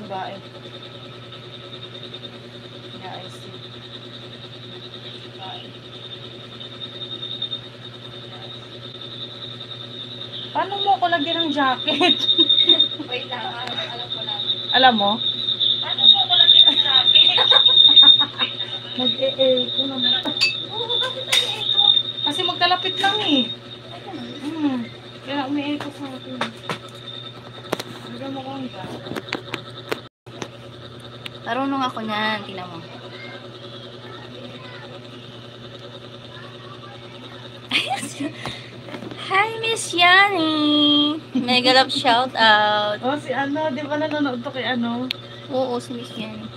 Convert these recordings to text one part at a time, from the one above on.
bae. Yeah, I see. Bae. Paano mo ako lagyan ng jacket? Wait lang, alam ko lang. Alam mo? Paano mo ako lagyan ng jacket? Nag-e-echo naman. Oo, bakit nag-echo? Kasi magkalapit lang eh. Kaya umi-echo sa akin. Lagyan mo kong jacket. Marunong ako niyan, tingnan mo. Hi, Miss Yani! Mega love shout out. Oh, si ano, di ba nanonood to kay ano? Oo, si Miss Yani.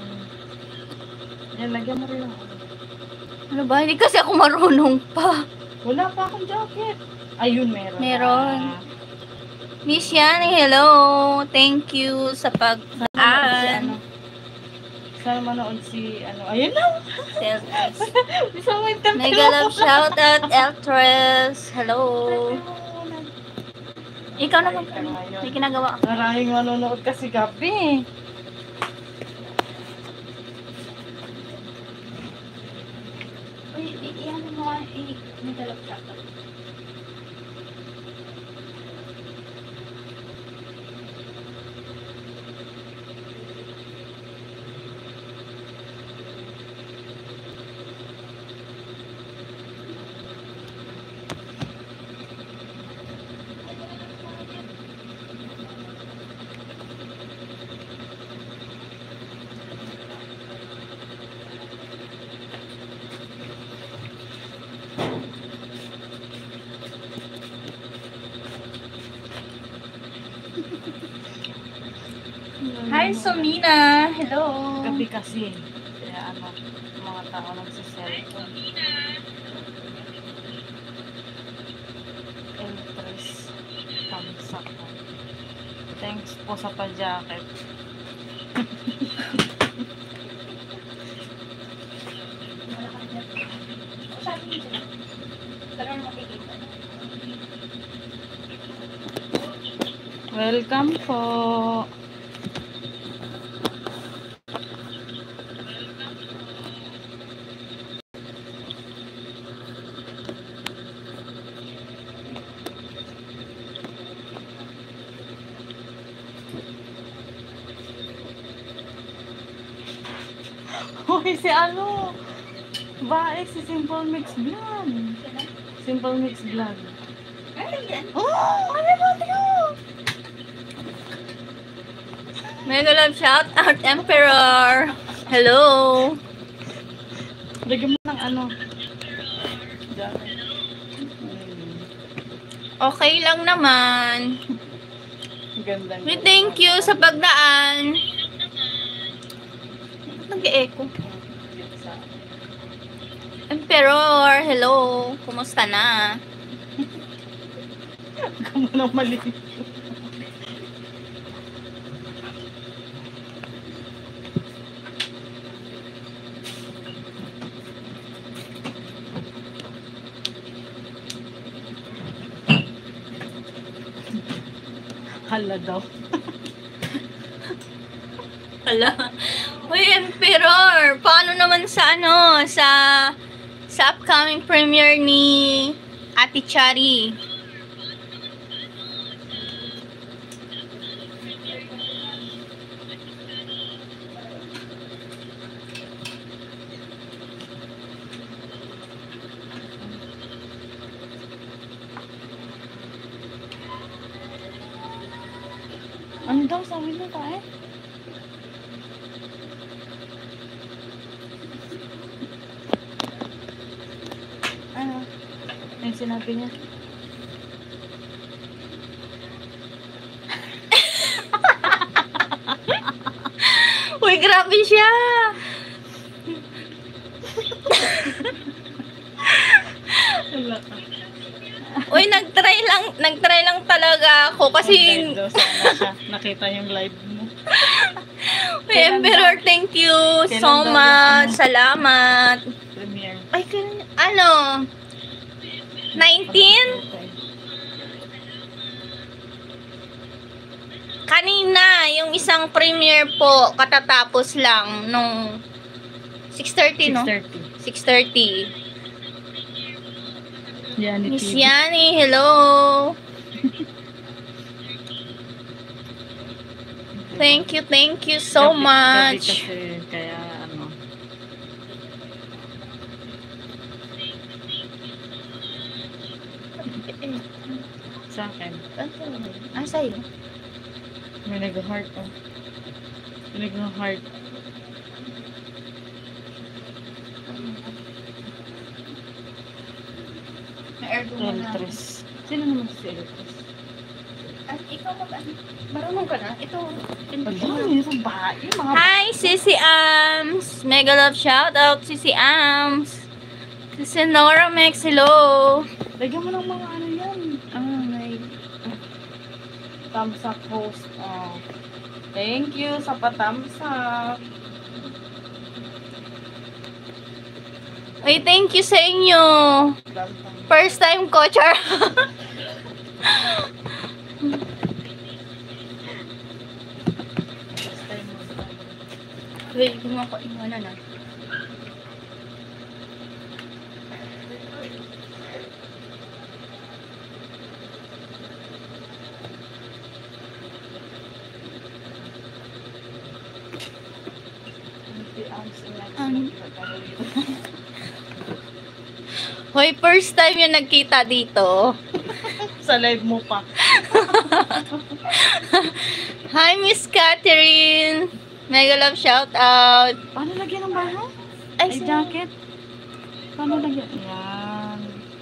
Yan, lagyan mo rin ako. Ano ba? Hindi kasi ako marunong pa. Wala pa akong jacket. Ayun, meron. Meron. Miss Yani, hello! Thank you sa pag-aan. Sana manood si ano. Ayun na! Selfies. Bisa mo yung tempo. Mega love shout out, Eltress. Hello. Ikaw naman. May ginagawa ako. Maraming manonood kasi gabi. Uy, iyan mo nga. Mega love shout out. Hi, Somina. Hello. Gabi kasi. Kaya ano, mga tao nagsiselfon. Eltress. Tamsak. Thanks po sa pa-jacket. Welcome po. Hoy, si ano? Bae, si Simple Mix Vlog. Simple Mix Vlog. Oh, ano ba ito? Mega love shout out, Emperor. Hello. Lagyan mo ng ano. Jacket. Okay lang naman. Ganda. We thank you sa pagdaan. Nag-echo. Emperor, hello. Kumusta na? Kamu nang mali. Hala daw. Hala. Uy, Emperor, paano naman sa ano, sa upcoming premiere ni Ate Chari? Ano daw sabi mo tayo? Ano? Yung sinabi niya. Uy, grabe siya! Wala ka. Uy, nagtry lang talaga ako kasi Mag-live daw sana siya. Nakita yung live mo. Uy, Emperor, thank you Kailan so daw much. yung Salamat. Premiere. Ay, ano? 19? Kanina, yung isang premiere po, katatapos lang nung 6:30, no? 6:30. 6:30. Yani Miss TV. Yani, hello! Thank you so Gabi much. kasi, kaya ano. Sa akin. Ah, sa'yo. May nag-heart oh. May nag-heart. May aircon mo na. Eltres. Sino naman si Eltres? At ikaw marunong ka na? Ito. Wala, may isang bahay. Mga Hi, Sissy Ams! Mega love shout out, Sissy Ams! Sissy Nora Mex, hello! lagyan mo ng mga ano yan. May... Thumbs up post. Oh. Thank you sa pa-thumbs up. Uy, thank you sa inyo! First time ko, char! Wait, kung ako iwanan na. Hoy, first time yung nagkita dito. Sa live mo pa. Hi, Miss Catherine! Mega love shout out! Paano lagyan ng bahay? Ay, Ay, jacket. Paano lagyan? Yan.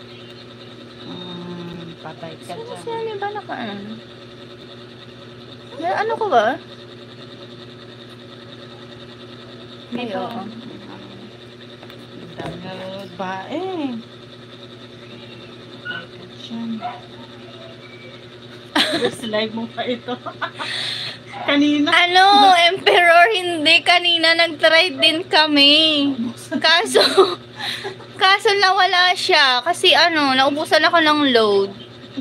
Patay ka Sino dyan. siya? May ba naka ano? Ano ko ba? Ay, Ito. oo. Dami na bae. Patay ka dyan. First live mo pa ito. Kanina. Ano, Emperor, hindi. Kanina nag-try din kami. Kaso nawala siya. Kasi ano, naubusan ako ng load.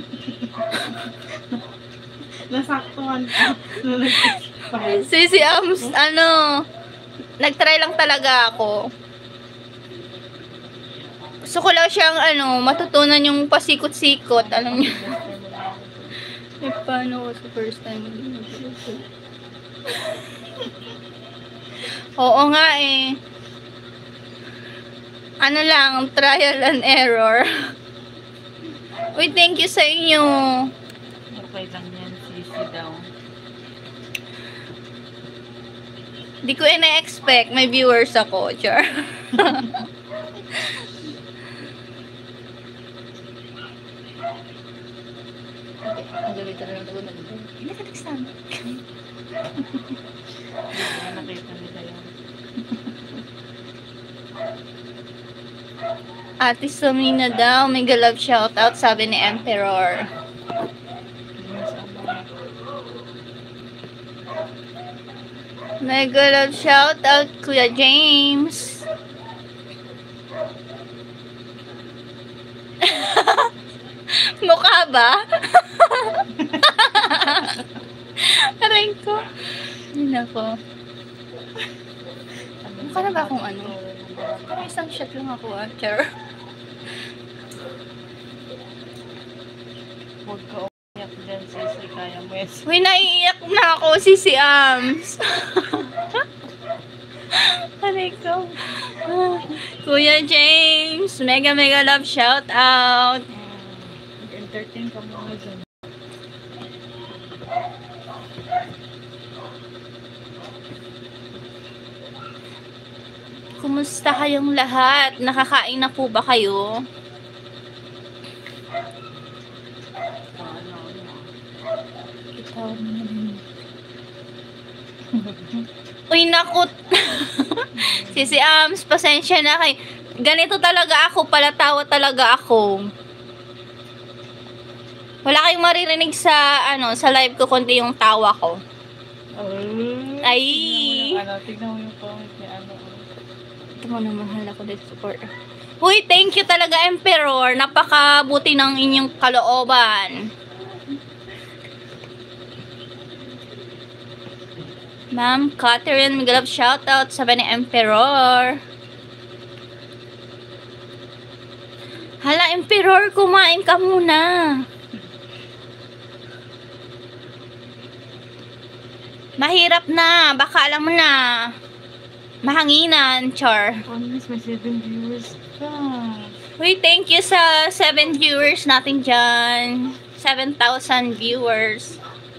Nasaktuhan ko. Sisi Ams, ano, nag-try lang talaga ako. Gusto ko lang siyang, ano, matutunan yung pasikot-sikot. Alam niyo. Eh, paano ko sa first time? Oo nga eh. Ano lang, trial and error. Uy, thank you sa inyo. Okay lang yan, sisi daw. Di ko ina-expect. May viewers ako. Char. Hindi ka nagsama. Hindi ko nakita nila yan. Ate Samina daw, may galab shoutout, sabi ni Emperor. May galab shoutout, Kuya James. Mukha ba? Aray ko. Yun ako. Mukha na ba akong ano? Parang isang shot lang ako, Char. Huwag ka umiyak dyan, sisi. Kaya mo yan. Uy, naiiyak na ako, Sisi Ams. Aray ko. Kuya James, mega love shout out. Entertain ka muna dyan. Kumusta kayong lahat? Nakakain na po ba kayo? Uy, nakut. Sisi Ams, pasensya na kay. Ganito talaga ako, palatawa talaga ako. Wala kayong maririnig sa ano, sa live ko kundi yung tawa ko. Ay. Tignan mo yung comment ni ano. Ito mo na mahal ako dito support. Uy, thank you talaga, Emperor. Napakabuti ng inyong kalooban. Ma'am Catherine, Migalab shoutout sa ni Emperor. Hala, Emperor, kumain ka muna. Mahirap na, baka alam mo na. Mahanginan, char. Almost may 7 viewers ka. Uy, thank you sa 7 viewers natin dyan. 7,000 viewers.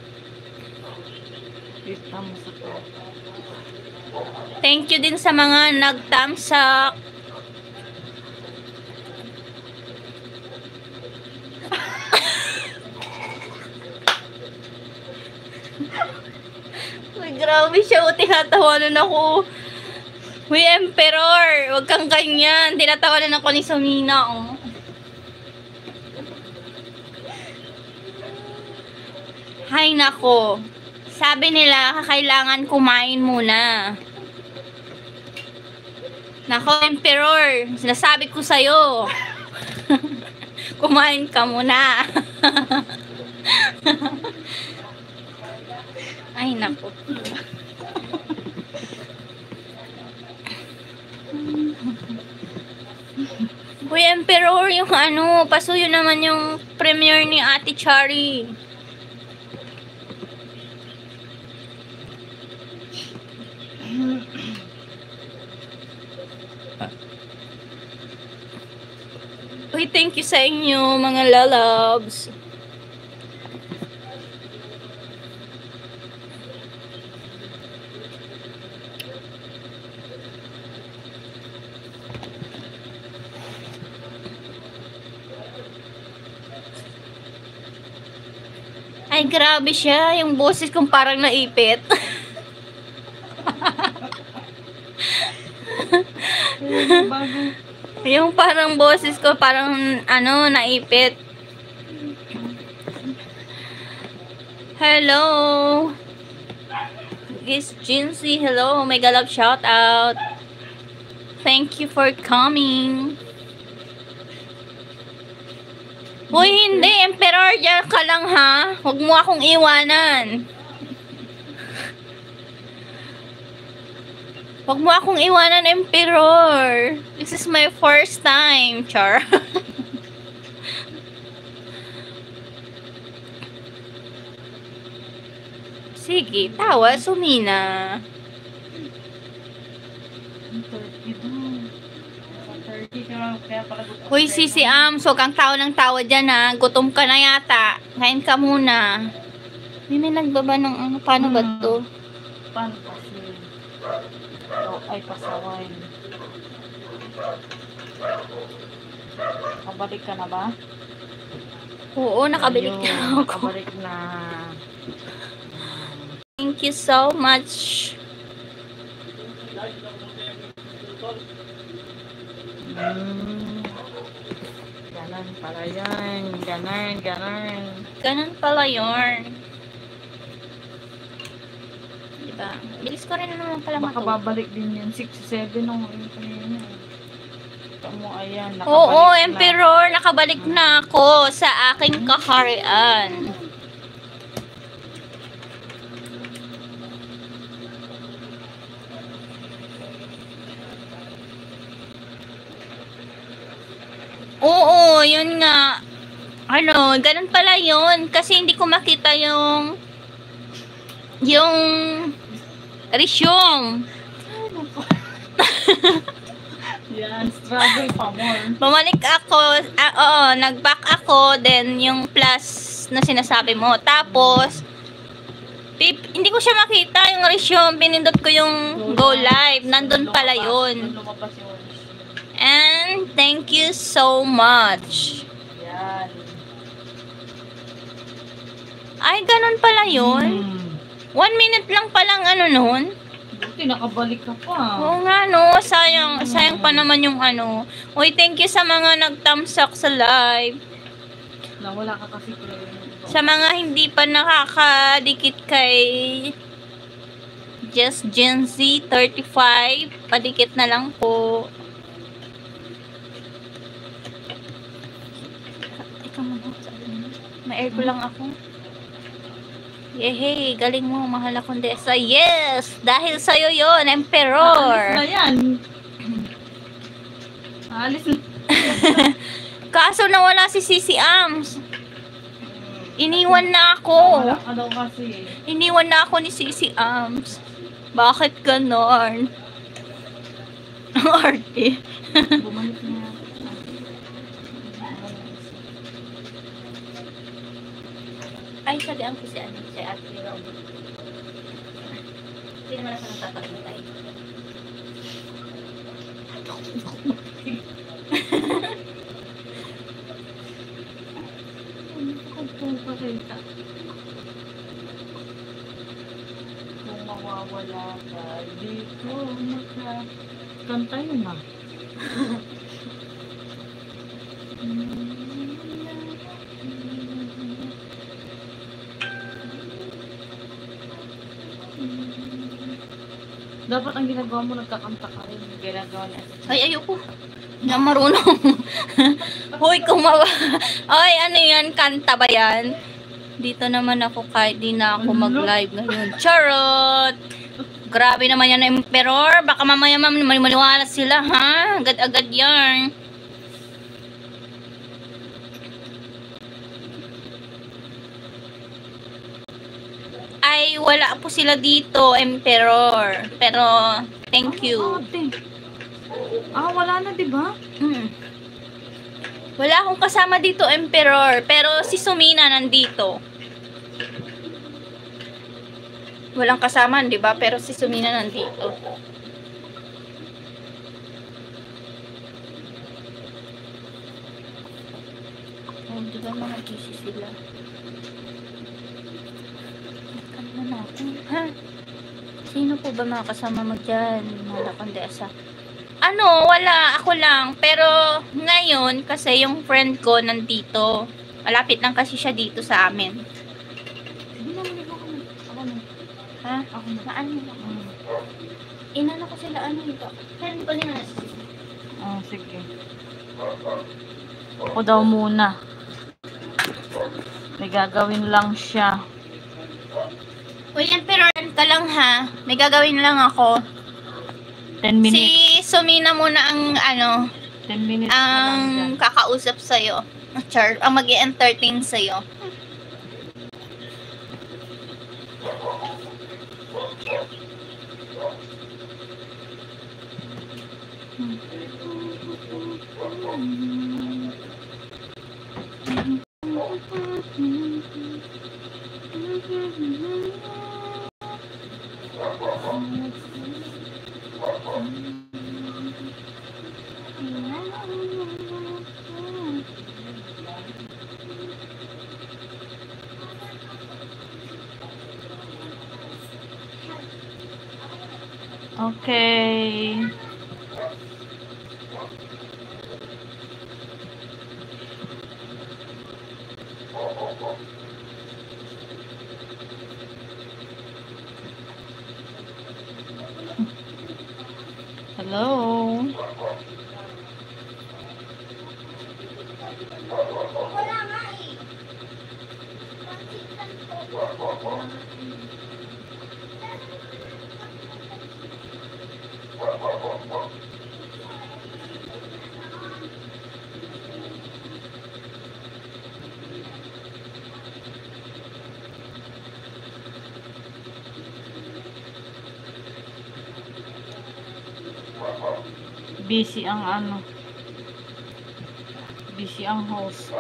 Kita mo sa to. Thank you din sa mga nagtamsak. Uy, grabe siya. Tinatawanan ako. Uy, Emperor, huwag kang ganyan. Tinatawanan ako ni Sumina, oh. Hay nako. Sabi nila, kailangan kumain muna. Nako, Emperor, sinasabi ko sa'yo. Kumain ka muna. Ay, nako. Uy, Emperor, yung ano, pasuyo naman yung premiere ni Ate Chari. Uy, thank you sa inyo, mga lalabs. Ay, grabe siya. Yung boses kong parang naipit. Bago. Yung parang boses ko, parang ano, naipit. Hello. Miss Jinsey, hello. May galap shout out. Thank you for coming. Hoy, hindi. Emperor, dyan ka lang ha. Huwag mo akong iwanan. Huwag mo akong iwanan, Emperor. This is my first time, char. Sige, tawa, Sumina. 30 daw. 30 ka lang. Kaya pala gusto. Hoy, Sisi so kang tao ng tawa dyan ha. Gutom ka na yata. Kain ka muna. May nagbaba ng ano, paano ba to? Paano kasi? O, ay pasaway. Kabalik ka na ba? Oo, nakabalik Ayun, na ako. Nakabalik na. Thank you so much. Ganon pala yan. Ganon, ganon. Ganun pala yun. Diba? Bilis ko rin naman pala Baka matuto. babalik din yan. 6-7 ang kanina. Tamo, ayan. Nakabalik Oo, na. Emperor, nakabalik na ako sa aking kaharian. Oo, yun nga. Ano, ganun pala yun. Kasi hindi ko makita yung resume. Yan, struggle pa more. Bumalik ako, oo, nag-back ako, then yung plus na sinasabi mo. Tapos, hindi ko siya makita yung resume, pinindot ko yung go live. Nandun pala yun. Lumabas yung And thank you so much. yan. Ay, ganun pala yun. 1 minute lang palang ano nun. Buti nakabalik ka pa. Oo nga no, sayang pa naman yung ano. Uy, thank you sa mga nagtamsak sa live. Nawala ka kasi Sa mga hindi pa nakakadikit kay Just Gen Z 35, padikit na lang po. Ikaw muna, may air ko lang ako. Yehey, galing mo, mahal na Condesa. Yes! Dahil sa'yo yon Alis na Emperor! yan. Alis na. Kaso nawala si Sisi Ams. Iniwan na ako. Wala ka daw kasi. Iniwan na ako ni Sisi Ams. Bakit ganon? Ang arte. Bumalik na. Ay, sabihan ko si ano, si Ate Rob. Hindi naman ako nagtatagintay. Pakita. Kung mawawala ka, di ko kanta yun na. Dapat ang ginagawa mo, nagkakanta ka rin. Ginagawa niya. Ay, ayoko. Hindi na marunong. Hoy, kumawa. Ay, ano yan? Kanta ba yan? Dito naman ako kahit di na ako mag-live ngayon. Charot! Grabe naman yan, Emperor. Baka mamaya maniwala sila, ha? Agad-agad yan. Ay, wala po sila dito, Emperor. Pero, thank you. Wala na, di ba? Wala akong kasama dito, Emperor. Pero si Sumina nandito. Walang kasama, di ba? Pero si Sumina nandito. Oh, di ba mga busy sila? Ano na ako? Ha? Sino po ba mga kasama mo dyan? Mga Condesa. Ano, wala. Ako lang. Pero, ngayon, kasi yung friend ko nandito. Malapit lang kasi siya dito sa amin. Hindi na, maligo ka na. Ako na. Ha? Ako na. Saan mo ba? Inano ko sila, ano ito? Friend ko nila. Sige. Ako daw muna. May gagawin lang siya. Uy, Emperor ka lang ha. May gagawin lang ako. 10 minutes. Si Sumina muna ang, 10 minutes na lang ang dyan. kakausap sa'yo. Char, ang mag-i-entertain sa'yo. Okay. Hello. Busy ang busy ang host.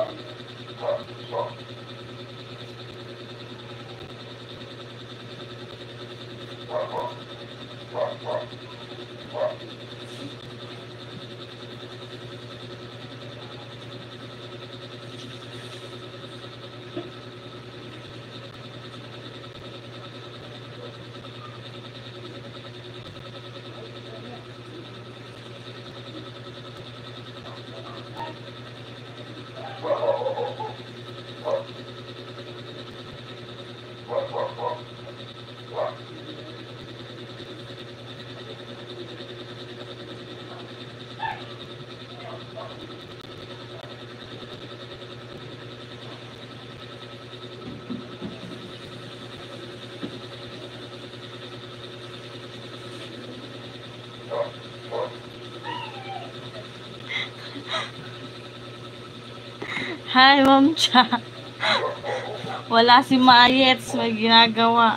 Hi, Ma'am Cha. Wala si Mayets, may ginagawa.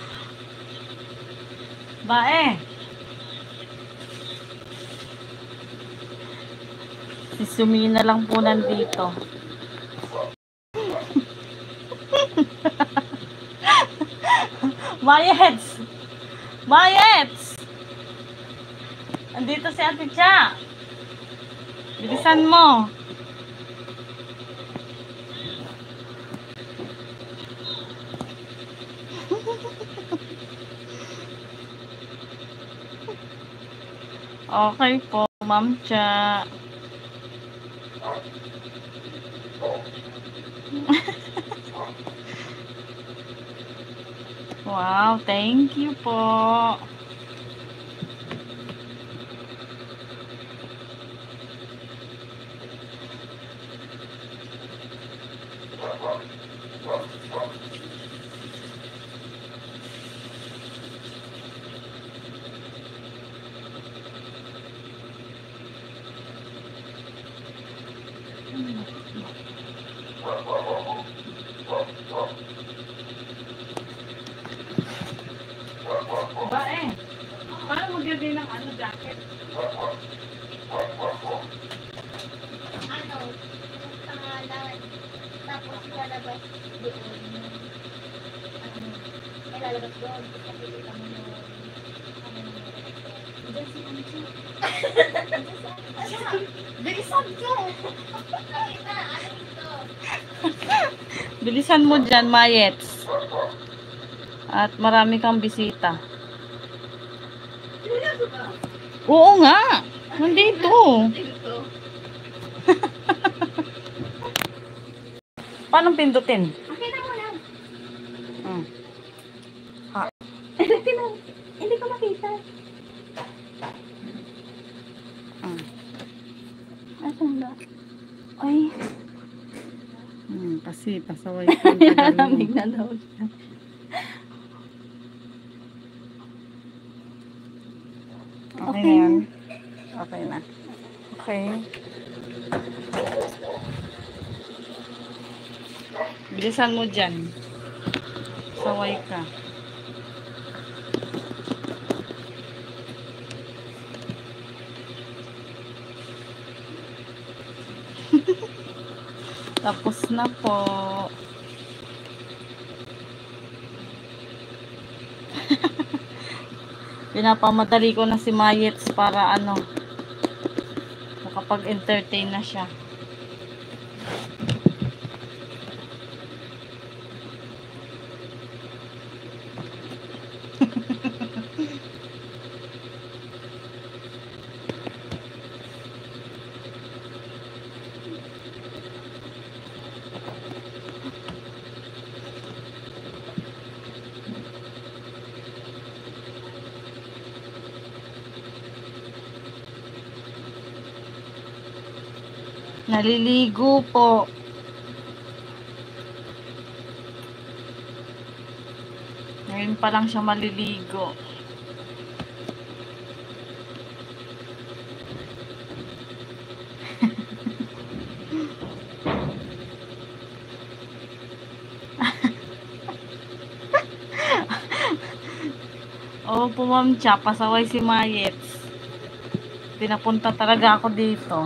Bae. Si Sumina lang po nandito. Mayets! Mayets! Andito si Ate Cha. Bilisan mo. Okay po, Ma'am Cha. Wow, thank you po. Bae, paano maglagay ng jacket? Ano? Pangalan. Tapos lalabas doon. Ano? May lalabas doon. Kapilitan mo yung... Diyan si Anjo. Bilisan ko! Nakita, ano ito? Bilisan mo dyan, Mayets. At marami kang bisita. Oo nga. Nandito. Dito. Paano pindutin? Okay na mo lang. Hmm. Hindi ko makita. Hmm. Asan ba? Ay, Kasi pasaway ko. nalamig na daw siya. Okay na yan. Okay na. Okay. Bilisan mo dyan. Saway ka. Tapos na po. Pinapamadali ko na si Mayets para makapag-entertain na siya. Naliligo po. Ngayon pa lang siya maliligo. Oo po, Ma'am Cha, pasaway si Mayets. Pinapunta talaga ako dito.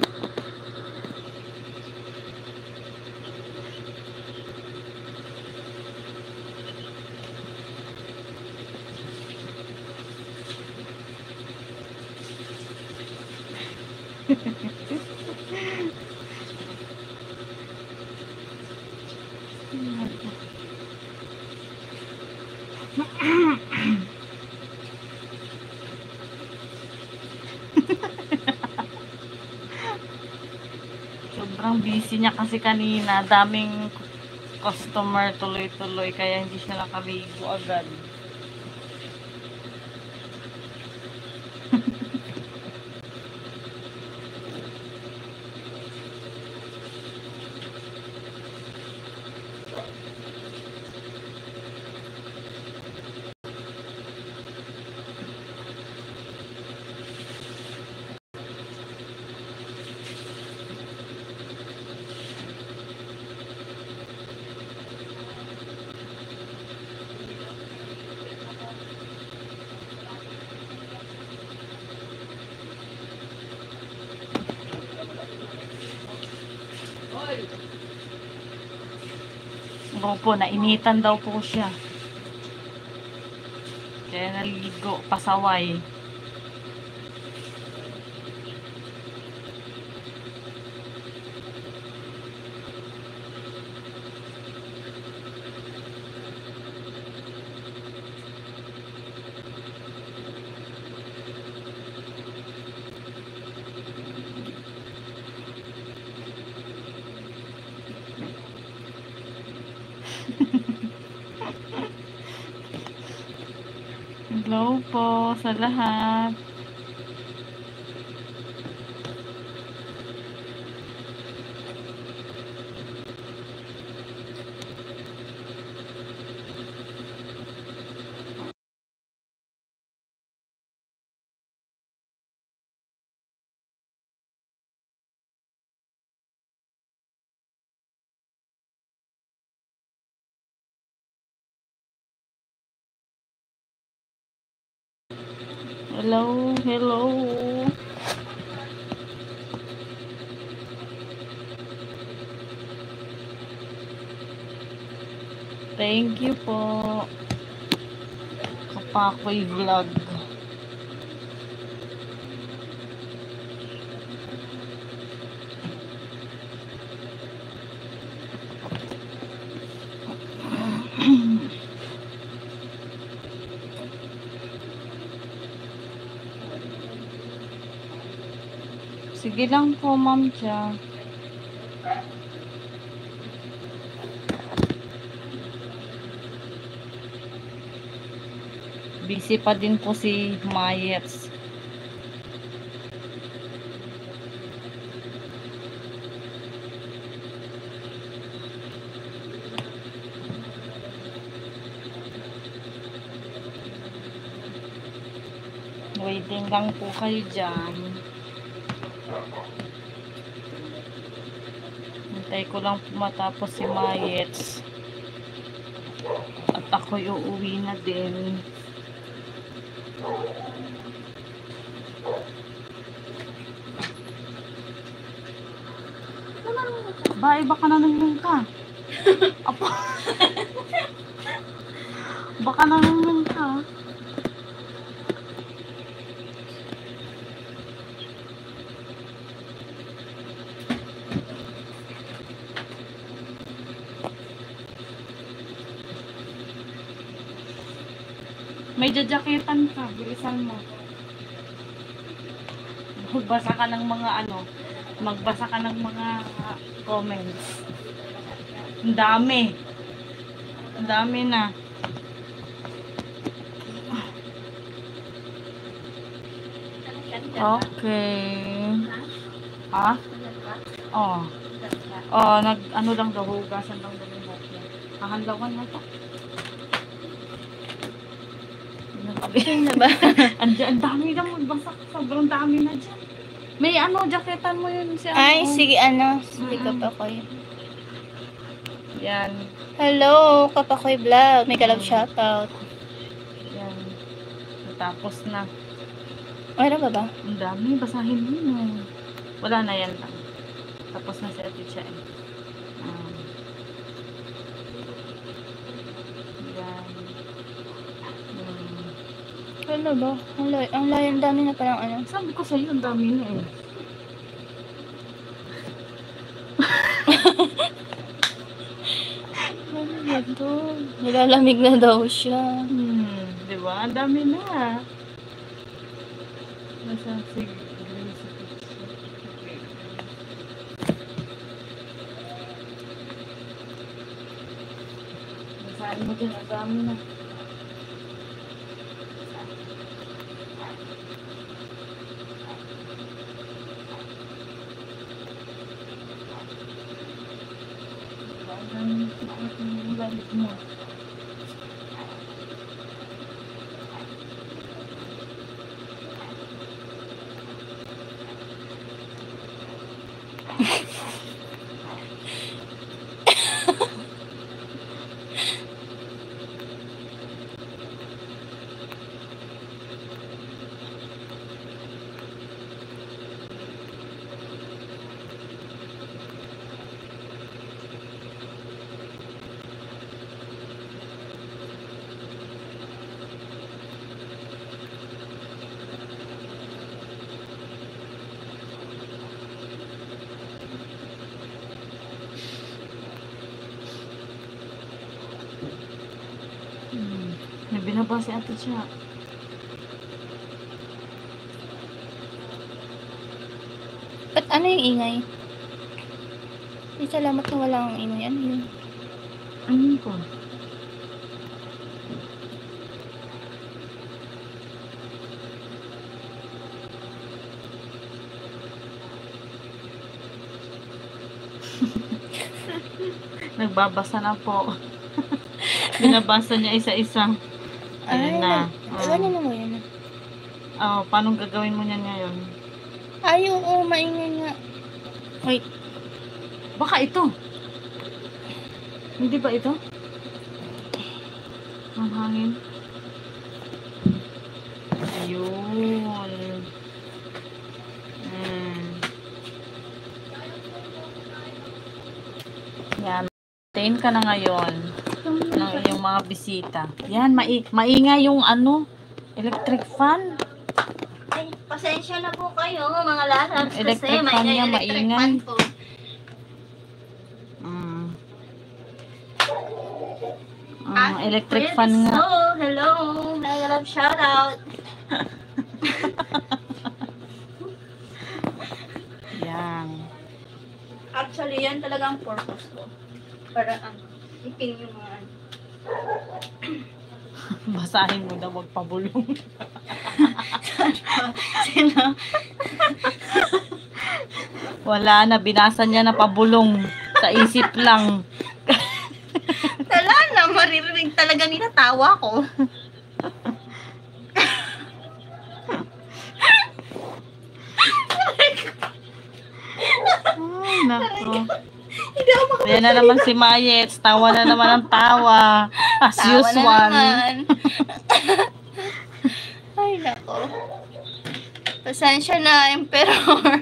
Sobrang busy niya kasi kanina. Daming customer tuloy-tuloy kaya hindi siya nakaligo agad. Opo, nainitan daw po siya. Kaya naligo, pasaway. Hello po sa lahat. Hello, hello. Thank you po. Kapakoy vlog. Sige lang po, Ma'am Cha. Busy pa din po si Mayets. Waiting lang po kayo dyan. Hintay ko lang po matapos si Mayets. At ako'y uuwi na din. Ba, baka nanunong ka. Apa? Baka nanunong ka. May jajaketan ka, bilisan mo. Magbasa ka ng mga magbasa ka ng mga comments. Ang dami. Ang dami na. Okay. Ha? Oh. Oh, ano lang daw, hugasan lang daw yung buhok niya. Hahanlawan mo to. Sino ba? Ang dami na magbasak. Sobrang dami na dyan. May jaketan mo yun si Ay, sige, sige, Kapakoy. Yan. Hello, Kapakoy Vlog. May kalab shoutout. Yan. Tapos na. Meron ba ba? Ang dami. Basahin mo na. Wala na yan lang. Tapos na si Ate Cha. Yan. Ano ba? Ang layo, ang dami na parang Sabi ko sa'yo, ang dami na eh. Ano ba ito? Nilalamig na daw siya. Diba? Ang dami na. Nasa sige. Nasaan mo dyan? Ang dami na. Balik mo. ba si Ate Cha? Ba't ano yung ingay? Ay, salamat na wala akong ingay. Ano yun? Ano yun po? Nagbabasa na po. Binabasa niya isa-isa. Ayun na. Ganyan mo yan. Paano gagawin mo niyan ngayon? Ay, oo, maingay nga. Wait. Baka ito. Hindi ba ito? Ang hangin. Ayun. Yan. Tain ka na ngayon ng iyong mga bisita. Yan, maingay yung electric fan. Ay, pasensya na po kayo, mga lasas. Electric fan niya, maingay. po. Electric fan nga. Hello. Nag-love shoutout. Yan. Actually, yan talaga ang purpose ko. Para ipin yung mga Basahin mo daw, magpabulong. Sino? Wala na, binasa niya na pabulong. Sa isip lang. Tala na, maririnig talaga nila tawa ko. Ay, nako. Hindi ako Ayan na naman si Mayet. Tawa na naman ang tawa. As tawa usual. na naman. Ay, nako. Pasensya na, Emperor.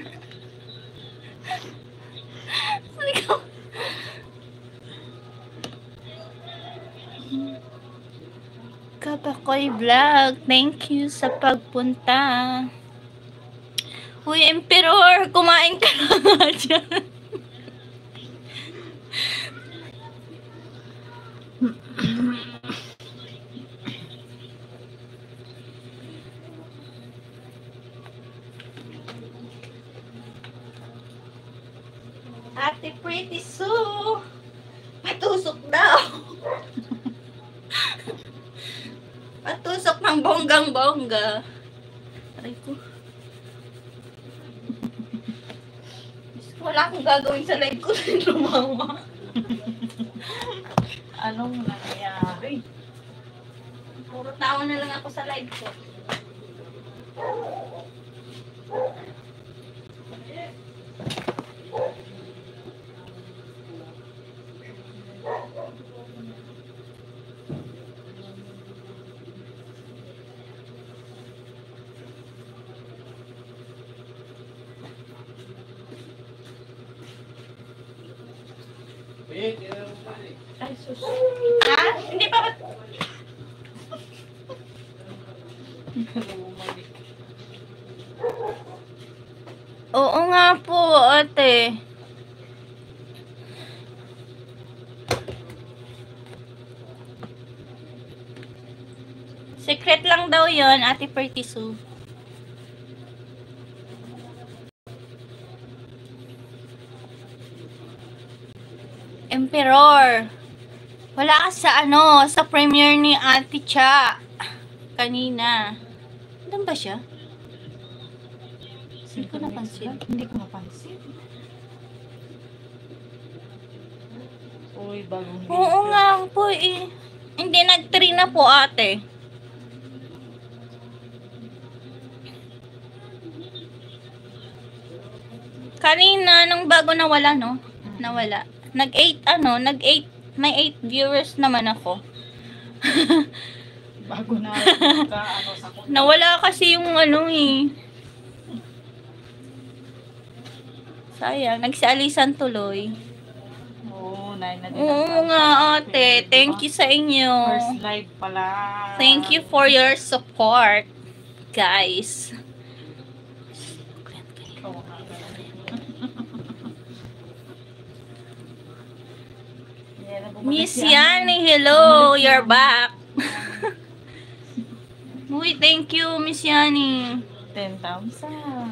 Kapakoy Vlog, thank you sa pagpunta. Uy, Emperor, kumain ka na nga dyan. Ate Pretty Sue, patusok daw. Patusok ng bonggang-bongga. Aray ko. Wala akong gagawin sa live ko. Lumawa. Anong nangyari? Puro tawa na lang ako sa live ko. Ay, sus. Ha? Hindi pa ba? Oo nga po, ate. Secret lang daw yon, Ate Pretty Sue. Emperor. Wala ka sa premiere ni Ate Cha. Kanina. Andan ba siya? Hindi ko napansin. Hindi ko napansin. Uy, bagong Oo nga po eh. Hindi, nag-3 na po ate. Kanina, nung bago nawala, no? Nawala. Nag-8, may 8 viewers naman ako. Bago na sa Nawala kasi yung sayang, nagsialisan tuloy. Oo, na Oo nga ate, thank you sa inyo. First live pala. Thank you for your support, guys. Miss Yani, hello, you're back. Uy, thank you, Miss Yani. 10,000.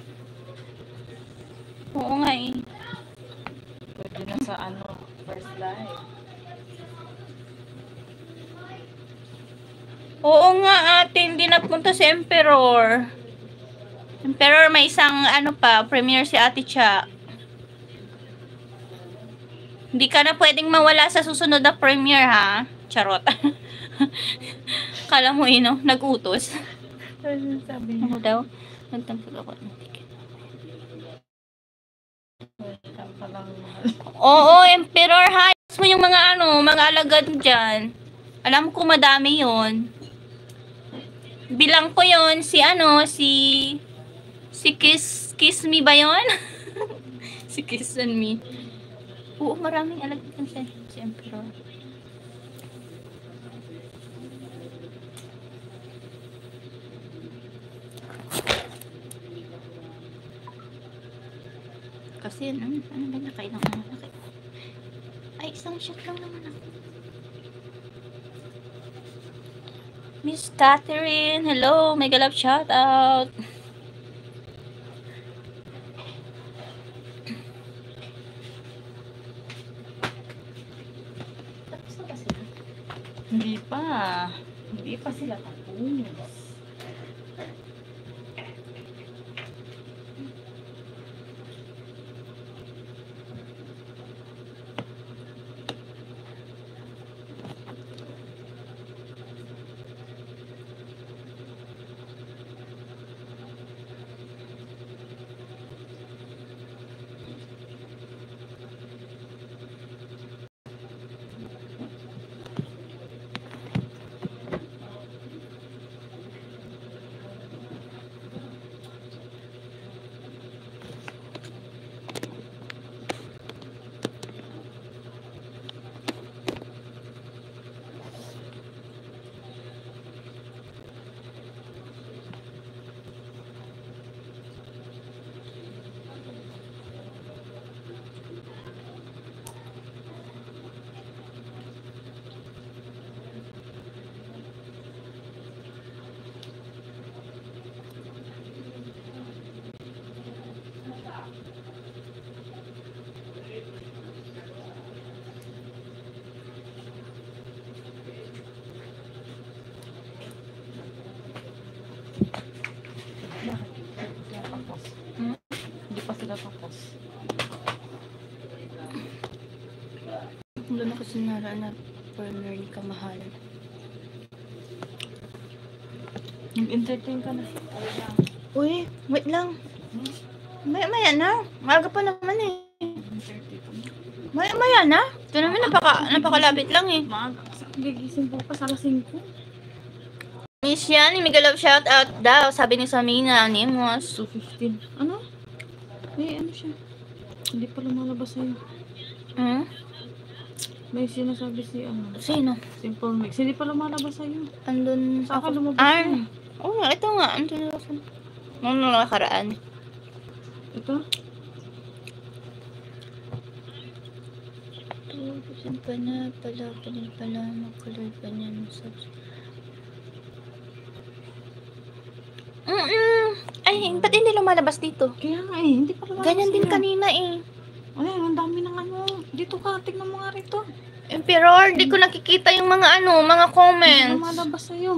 Oo nga eh. Pwede na sa ano, first live. Oo nga ate, hindi napunta si Emperor. Emperor, may isang ano pa, premiere si Ate Cha. Hindi ka na pwedeng mawala sa susunod na premiere ha. Charot. Kala mo no, nag-utos. Ano sabi niya? Ako daw, nagtangkag ako ng ticket. Welcome pa lang. Oo, Emperor, hayos mo yung mga ano, mga alagad dyan. Alam ko madami yon. Bilang ko yon si ano, si Kiss Me ba yon? Si Kiss and Me. Oo, maraming alagad yan si Emperor. Kasi ano ba nakailang ano na kayo? Ay, isang shot lang naman ako. Miss Catherine, hello, mega love shout out. Tapos na ba sila? Hindi pa. Hindi pa sila tapos. Hindi pa sila tapos. Doon ako sinara na primary kamahalan. Nag-entertain ka na. Uy, wait lang. Maya na. Maga pa naman eh. Maya na. Ito naman napakalapit lang eh. Maaga. Gigising po pa sa 5. Miss yan, mega love shout out daw. Sabi ni Samina, Nimos. 2:15. Ano? May ano siya? Hindi pa lumalabas sa'yo. Hmm? May sinasabi si ano. Sino? Simple Mix. Hindi pa lumalabas sa'yo. Andun Saka ako. lumabas Ah, na. oo nga, ito nga. Andun ako sa... Nung nakakaraan. Ito? Tubusin pa na pala, panil pala, makulay pa niya ng subs. Ay, ba't hindi lumalabas dito? Kaya nga eh. Hindi pa lumalabas Ganyan din sa'yo. kanina eh. Ay, ang dami ng ano. Dito ka. Tignan mo nga rito. Emperor, di ko nakikita yung mga ano, mga Hindi comments. lumalabas sa'yo.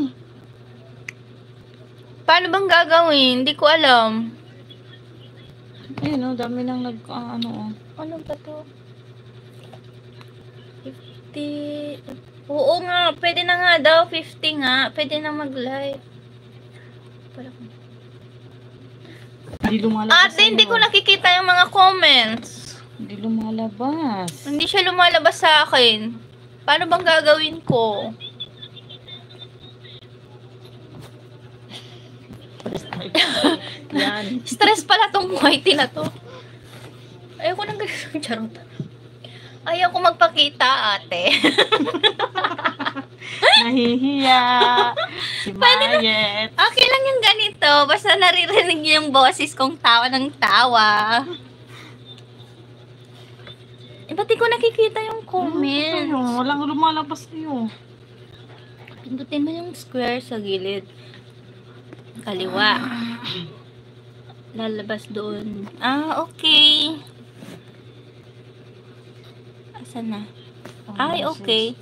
Paano bang gagawin? Hindi ko alam. Ayun oh. Dami nang ano oh. Ano ba to? 50... Oo nga, pwede na nga daw. 50 nga. Pwede na mag-live. Hindi lumalabas Ate, hindi ko nakikita yung mga comments. Hindi lumalabas. Hindi siya lumalabas sa akin. Paano bang gagawin ko? Yan. Stress pala tong whitey na to. Ayoko nang ganun. Charot. Ayoko magpakita, ate. Nahihiya. Si Mayet. Okay lang yung ganito. Basta naririnig niyo yung boses kong tawa ng tawa. Eh, ba't di ko nakikita yung comment? Walang lumalabas sa'yo. Pindutin mo yung square sa gilid. Kaliwa. Lalabas doon. Okay. Asan na? Ay, okay.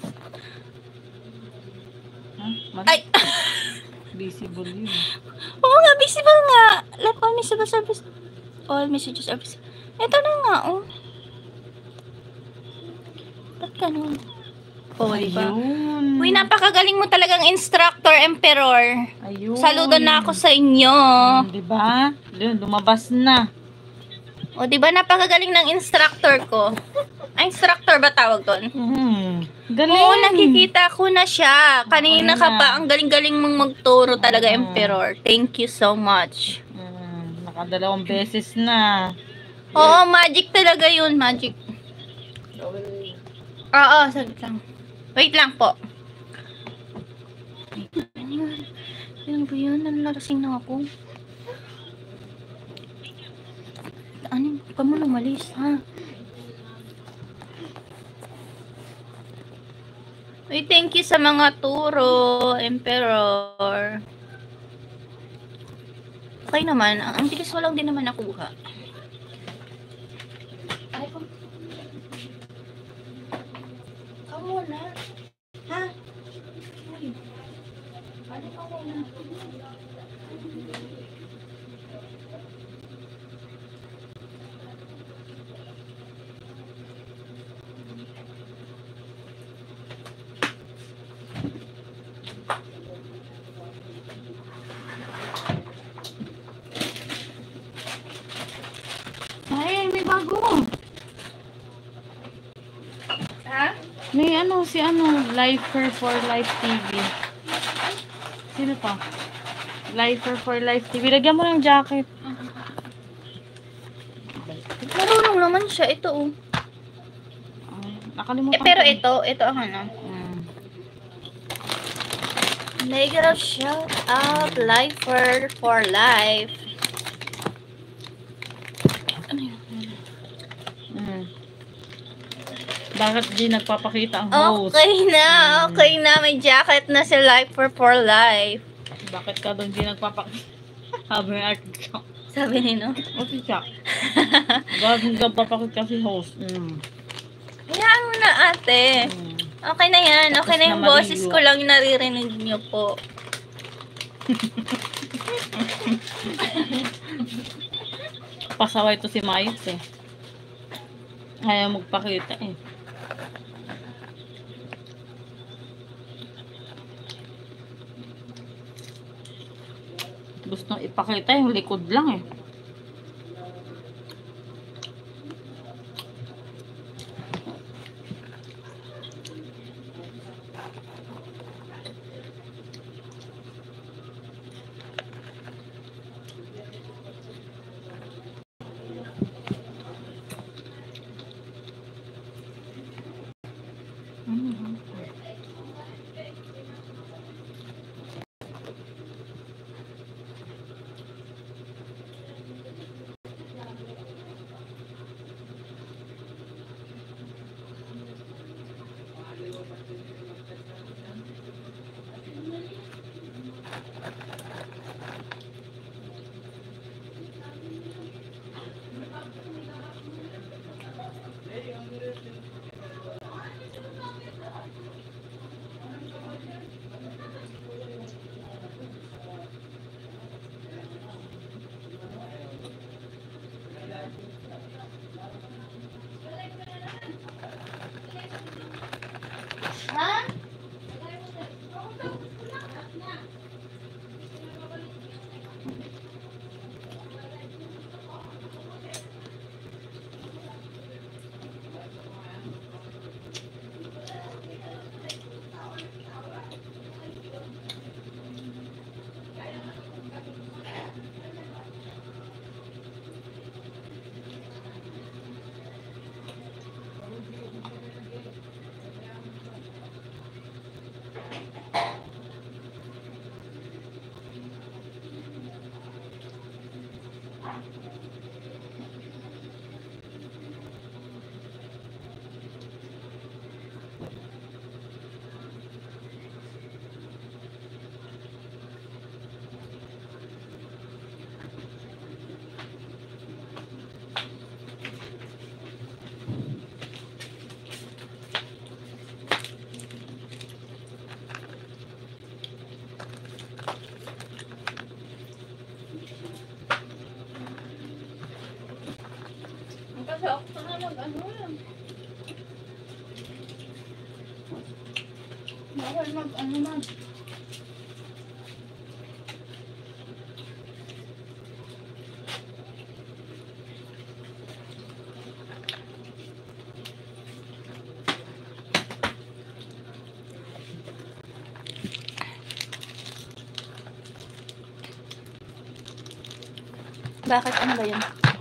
Ay! Visible yun. Oo nga, visible nga. Like all messages are visible. All messages are visible. Ito na nga, oh. Ba't ganun? Oh, diba? Ayun. Uy, napakagaling mo talagang instructor, Emperor. Ayun. Saludo na ako sa inyo. Diba? Yun, lumabas na. O, diba napakagaling ng instructor ko? Ay, instructor ba tawag doon? Galing. Oo, nakikita ko na siya. Kanina ka na. pa, ang galing-galing mong magturo talaga, Emperor. Thank you so much. Nakadalawang beses na. Oo, magic talaga yun, magic. Oo, saglit lang. Wait lang po. Ano yun? Yun ba yun? Nalasing na ako. Ano? Huwag ka mo lumalis, ha? Uy, thank you sa mga turo, Emperor. Okay naman. Ang bilis mo lang din naman nakuha. Ay, ikaw muna. Ha? Uy. Ano ka muna? Ay, may bago. Ha? May si Lifer for Life TV. Sino to? Lifer for Life TV. Lagyan mo ng jacket. Marunong naman siya. Ito, oh. Nakalimutan Pero ko. ito ang ano. Negative shout out, Lifer for Life. Ano yun? Bakit di nagpapakita ang host? Okay na. May jacket na si Lifer for Life. Bakit ka doon di nagpapakita? Sabi ng artist. Sabi ni no? O si Chuck. Bakit di nagpapakita si host? Hayaan mo na, ate. Okay na yan. Okay na yung boses ko lang yung naririnig niyo po. Pasaway to si Mayos eh. Ayaw magpakita eh. Gusto ipakita yung likod lang eh. kasi ako na mag-ano lang. Bawal mag-ano na. Bakit? Ano ba yun?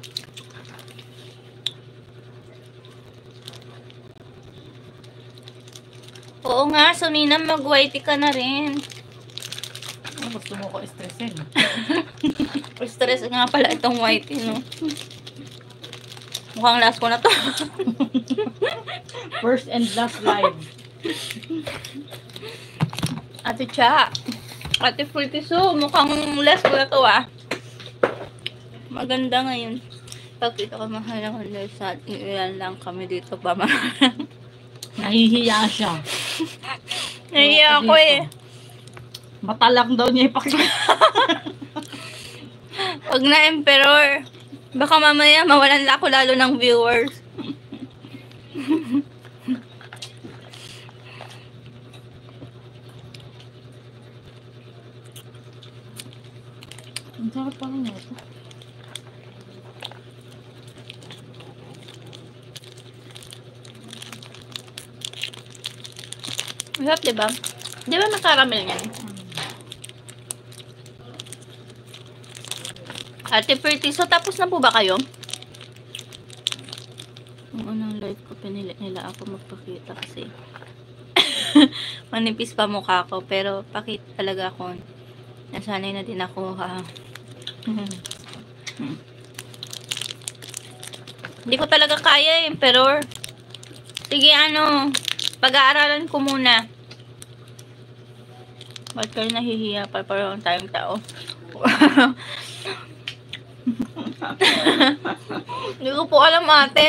Oo nga, Sunina, mag-whitey ka na rin. Ano gusto mo ko stressin? Stress nga pala itong whitey, no? Mukhang last ko na to. First and last live. Ate Cha. Ate Fultiso, mukhang last ko na to, ah. Maganda ngayon. Pagkita ko mahal ako sa ilan lang kami dito pa. Nahihiya siya. Nahiya ako eh. Mata lang daw niya ipakita. Pag na emperor, baka mamaya mawalan ako lalo ng viewers. Ang sarap pa rin ito. Masarap, diba? Diba makaramel yan? Ate Pretty, so tapos na po ba kayo? Ang unang live ko, pinili nila ako magpakita kasi manipis pa mukha ko, pero pakita talaga ako. Nasanay na din ako, ha. Hindi ko talaga kaya, emperor. Sige, ano, pag-aaralan ko muna. Ba't kayo nahihiya pa? Parang tayong tao. Hindi ko po alam, ate.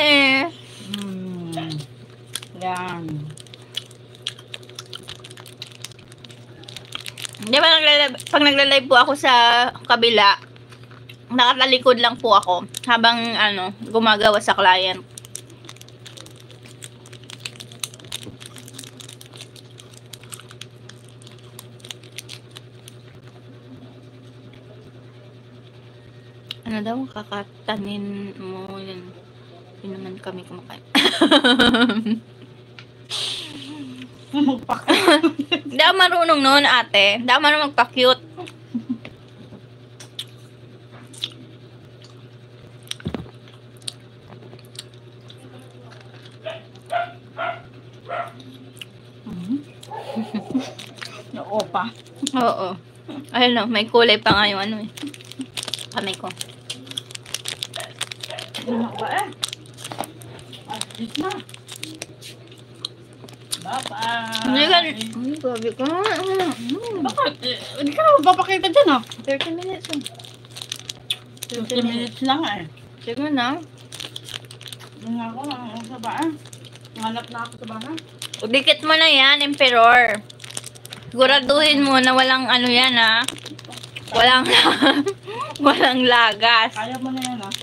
Yan. Di ba, pag nagla-live po ako sa kabila, nakatalikod lang po ako habang ano, gumagawa sa client. Ano daw, kakatanin mo yun. Yun naman kami kumakain. Hindi ako marunong noon, ate. Hindi ako marunong magpa-cute. Oo pa. Oo. Ayun no, may kulay pa nga yung ano eh. Kamay ko. Ano ba eh? This na. Bye-bye. Hindi ka, sabi ko. Bakit? Hindi ka na magpapakita dyan ah. 30 minutes. 50 minutes lang eh. Sige na. Yung nga ako, sa baan. Nanap na ako sa baan. Dikit mo na yan, emperor. Siguraduhin mo na walang ano yan, ha. Walang, walang lagas. Kaya mo na yan ah.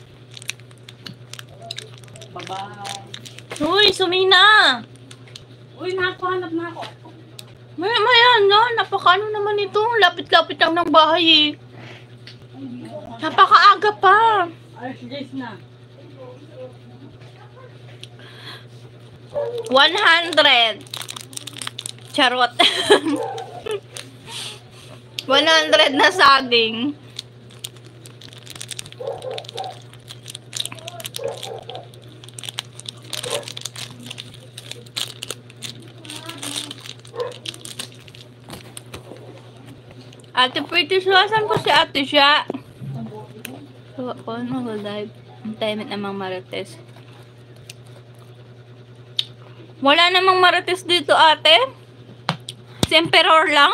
Bye-bye. Uy, sumina. Uy, nakahanap na ako. Maya, no? Napaka ano naman ito. Lapit-lapit lang ng bahay, eh. Napakaaga pa. Ayos days na. 100. Charot. 100 na saging. Ate Pretty, saan po si ate siya? So, ako mag-live. Ang time namang marites. Wala namang marites dito, ate. Si Emperor lang.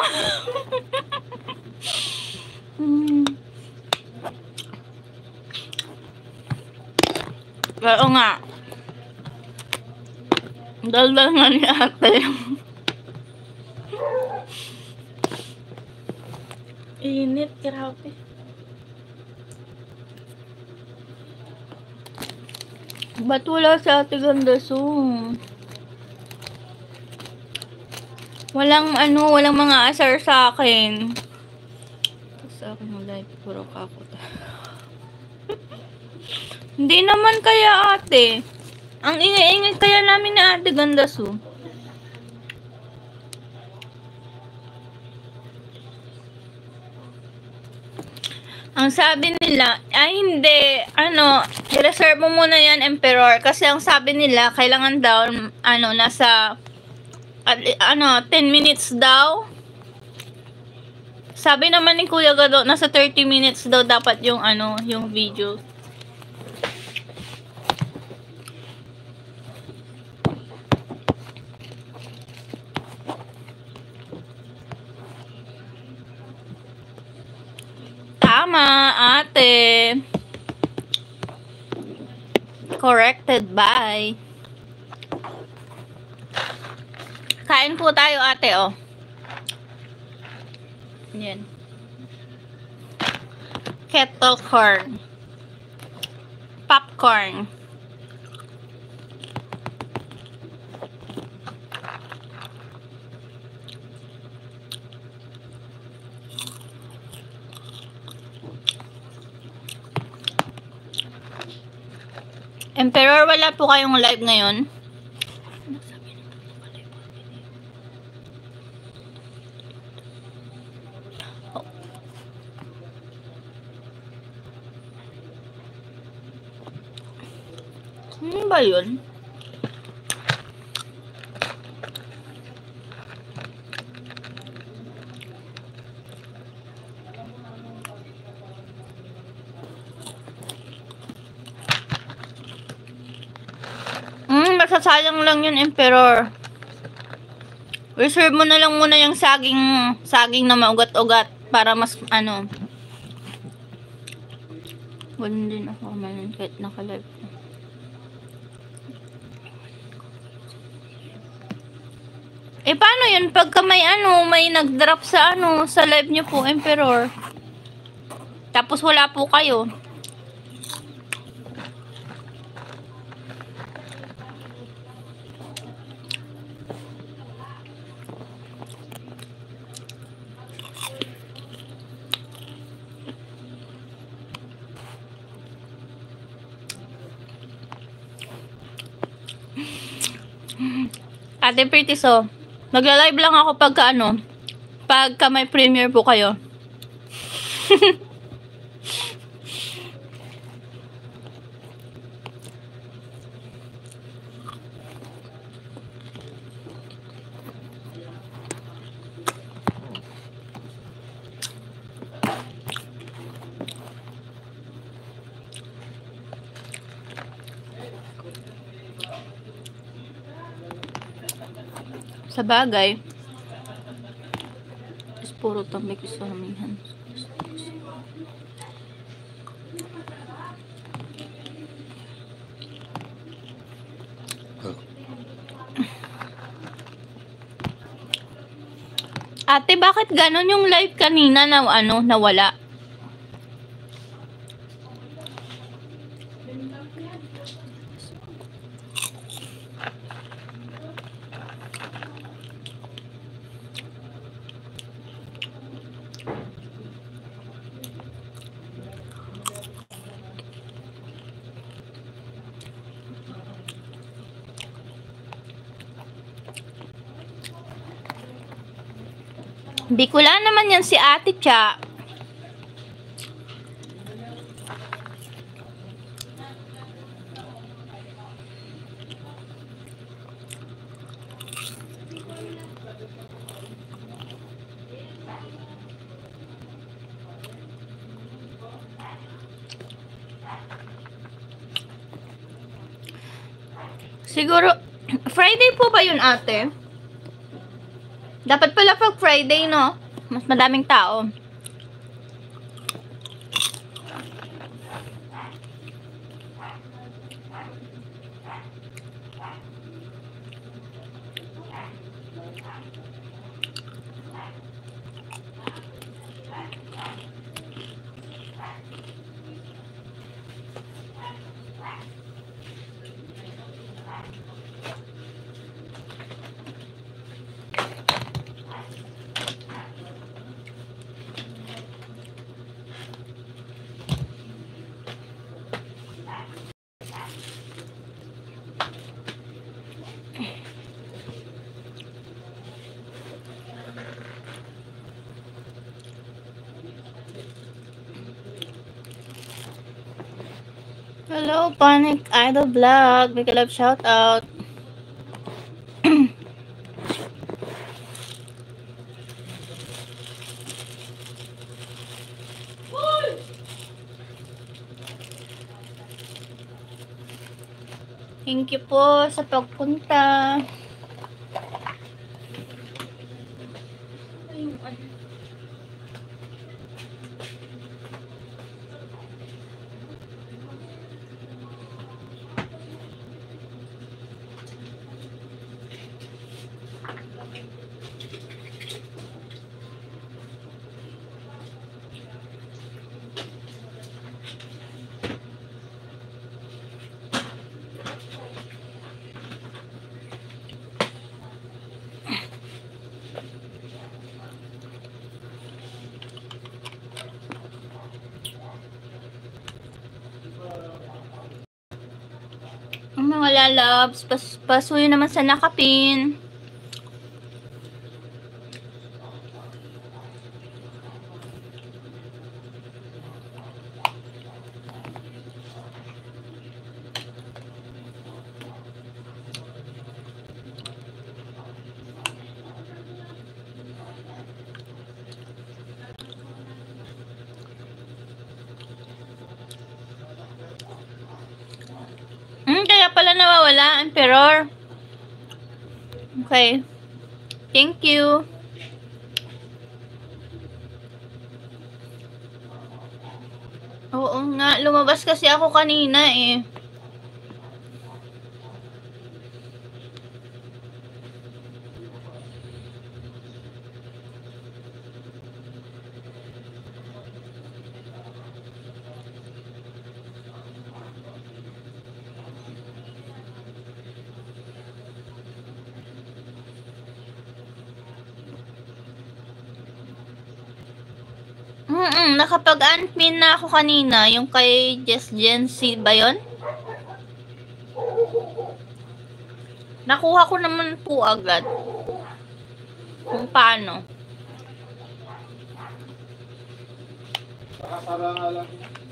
Oo nga. Daldal nga ni ate. Init, grabe. Ba't wala si Ate Gandasong? Walang mga asar sa akin. Sa akin yung live, puro kakot. Hindi naman kaya ate. Ang ingay-ingay kaya namin ni Ate Gandasu. Ang sabi nila, ay hindi, i-reserve mo muna yan, Emperor. Kasi ang sabi nila, kailangan daw, nasa 10 minutes daw. Sabi naman ni Kuya Gado, nasa 30 minutes daw dapat yung yung video. Tama, ate. Corrected by. Kain po tayo, ate, oh. Yan. Kettle corn. Popcorn. Emperor, wala po kayong live ngayon? Ano ba yun? Masasayang lang yun, Emperor. Reserve mo na lang muna yung saging na maugat-ugat para mas Ganun din ako kumain kahit naka-live ko. Paano yun pagka may nag-drop sa sa live niyo po, Emperor? Tapos wala po kayo. Ate Pretty, so nagla-live lang ako pagka may premiere po kayo. Sa bagay, is puro tambik sa hamihan. Ate, bakit ganon yung live kanina na nawala? Bikulan naman yan si Ate Cha. Siguro, Friday po ba yun, ate? Dapat pala pag Friday, no? Mas madaming tao. Hello, Panic Idol Vlog. Big love shout out. Thank you po sa pagpunta. Ang mga lalabs, pasuyo naman sa nakapin. Kaya pala nawawala, Emperor. Okay. Thank you. Oo nga, lumabas kasi ako kanina eh. Nakapag-admin na ako kanina, yung kay Just Gen C ba yun? Nakuha ko naman po agad. Kung paano. Nakasara nga lang.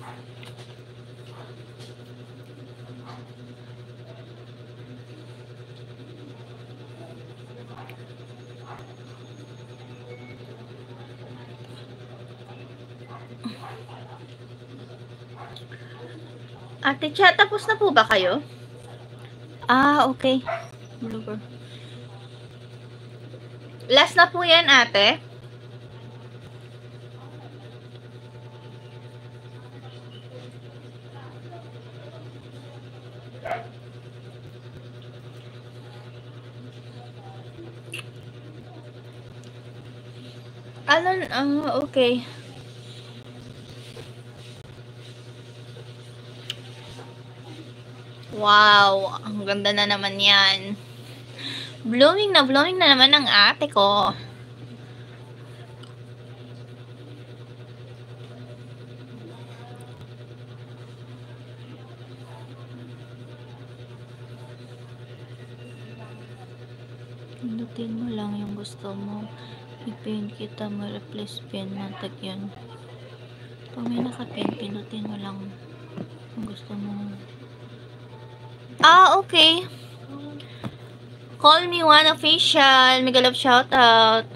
Ate Cha, tapos na po ba kayo? Ah, okay. Blooper. Last na po yan, ate. Okay. Wow, ang ganda na naman yan. Blooming na naman ang ate ko. Pindutin mo lang yung gusto mo. I-pin kita mo, replace pin, matag yun. Pag may nakapin, pindutin mo lang yung gusto mo. Ah, okay. Call me one official. Mega love shout out.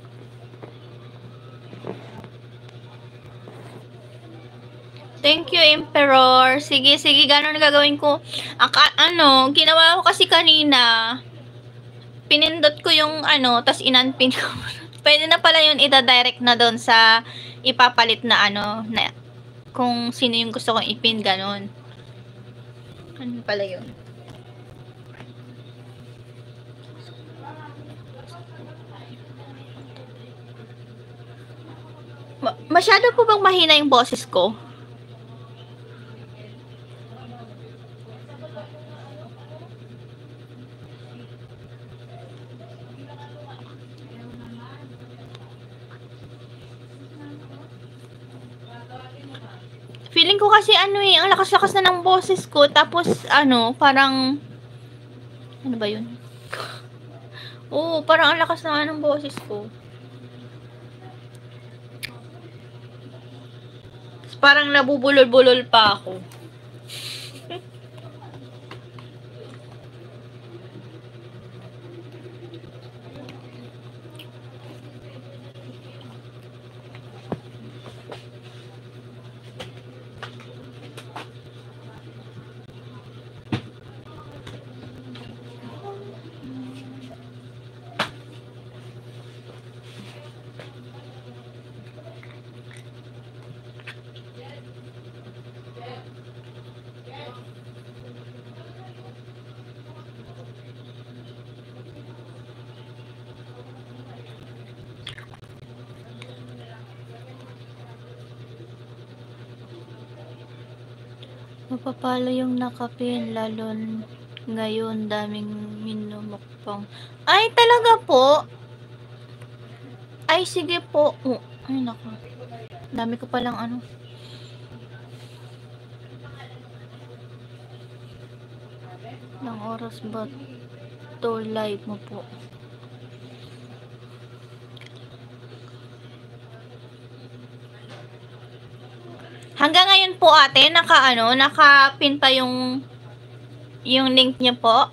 Thank you, Emperor. Sige, gano'n gagawin ko. Ginawa ko kasi kanina. Pinindot ko yung tas inunpin ko. Pwede na pala yun ida-direct na doon sa ipapalit na na kung sino yung gusto kong ipin, gano'n. Ano pala yun? Masyado po bang mahina yung boses ko? Feeling ko kasi ano eh, ang lakas-lakas na ng boses ko. Tapos ano, parang... Ano ba yun? Oo, parang ang lakas na ng boses ko. Parang nabubulol-bulol pa ako. Mapapalo yung nakapin, lalo ngayon daming minumukpang. Ay, talaga po? Ay, sige po. Oh, ay, naku. Dami ko palang ano. Ilang oras ba to live mo po? Hanggang ngayon po ate, naka-pin pa yung link niya po.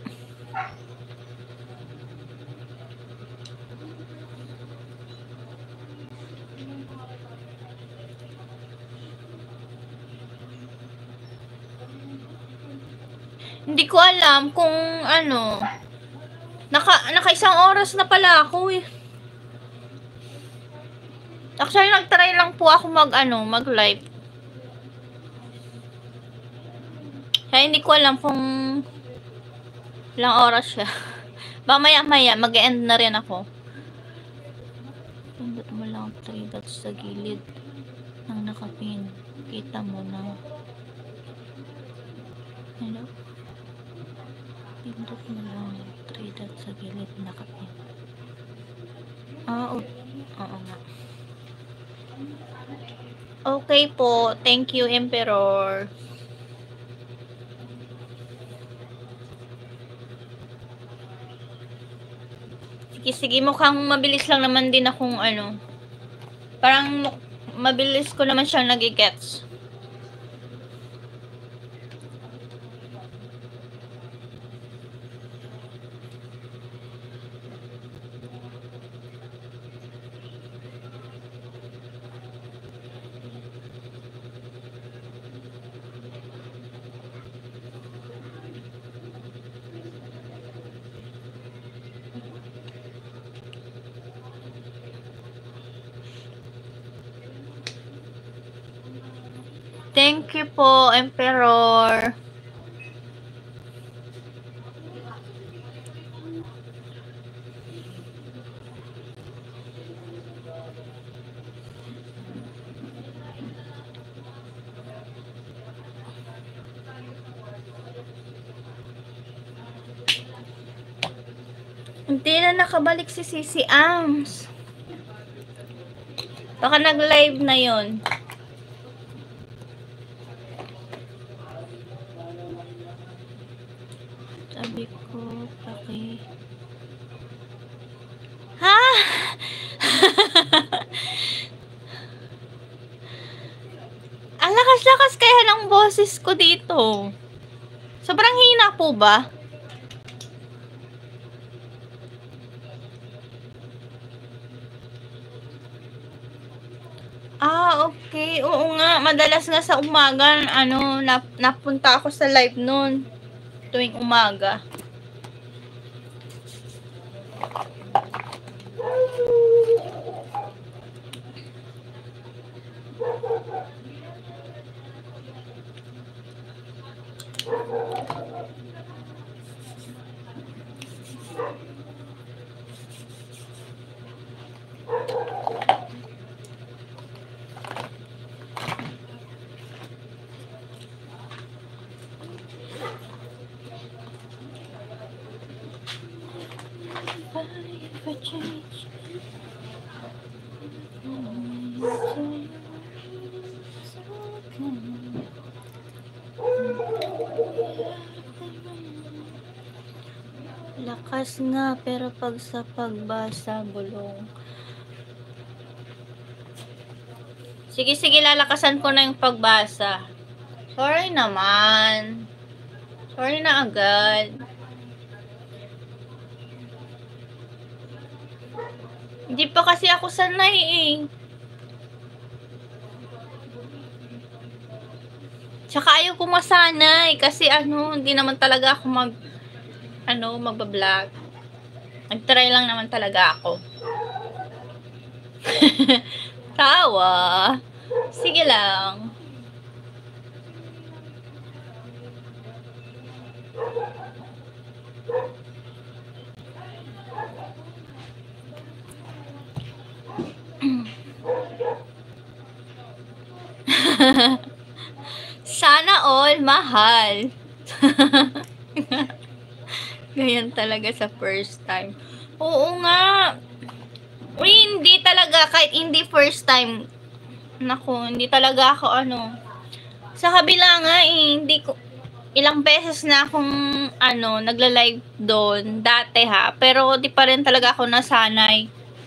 Hindi ko alam kung ano. Naka isang oras na pala ako eh. Actually, nag-try lang po ako mag-live. Kaya hindi ko alam kung ilang oras siya. Ba maya-maya, mag-end na rin ako. Pindot mo lang 3 dots sa gilid ng nakapin. Kita mo na. Hello? Pindot mo lang 3 dots sa gilid ng nakapin. Oo nga. Okay po. Thank you, Emperor. Sige, mukhang mabilis lang naman din akong ano. Parang mabilis ko naman siyang nagigets. Thank you po, Emperor. Hindi na nakabalik si Sisi Ams. Baka nag-live na yon. Sabi ko, ha? Ang lakas-lakas kaya ng boses ko dito. Sobrang hina po ba? Okay. Oo nga. Madalas nga sa umaga, napunta ako sa live noon. Tuwing umaga. If I change, so can Lakas nga, pero pag sa pagbasa, bulong. Sige, sige, lalakasan ko na yung pagbasa. Sorry naman. Sorry na agad. Hindi pa kasi ako sanay eh. Tsaka ayaw ko masanay kasi hindi naman talaga ako magbablog. Nag-try lang naman talaga ako. Tawa. Sige lang. Sana all mahal. Ganyan talaga sa first time. Oo nga. Uy, hindi talaga. Kahit hindi first time. Naku, hindi talaga ako Sa kabila nga hindi ko. Ilang beses na akong nagla-live doon. Dati ha. Pero di pa rin talaga ako nasanay.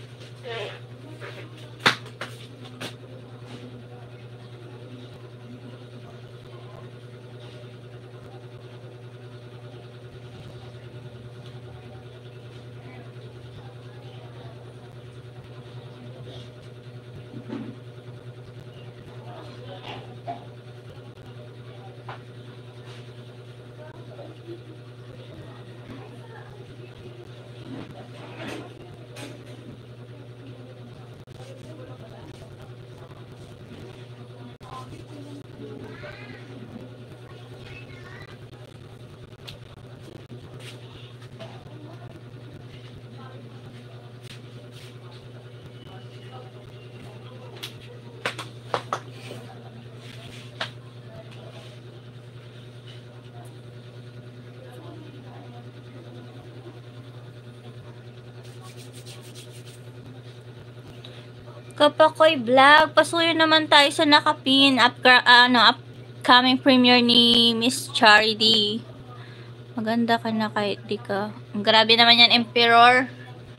Kapakoy vlog, pasuyo naman tayo sa nakapin upcoming premiere ni Miss Charity. Maganda ka na kahit di ka. Grabe naman yan, Emperor.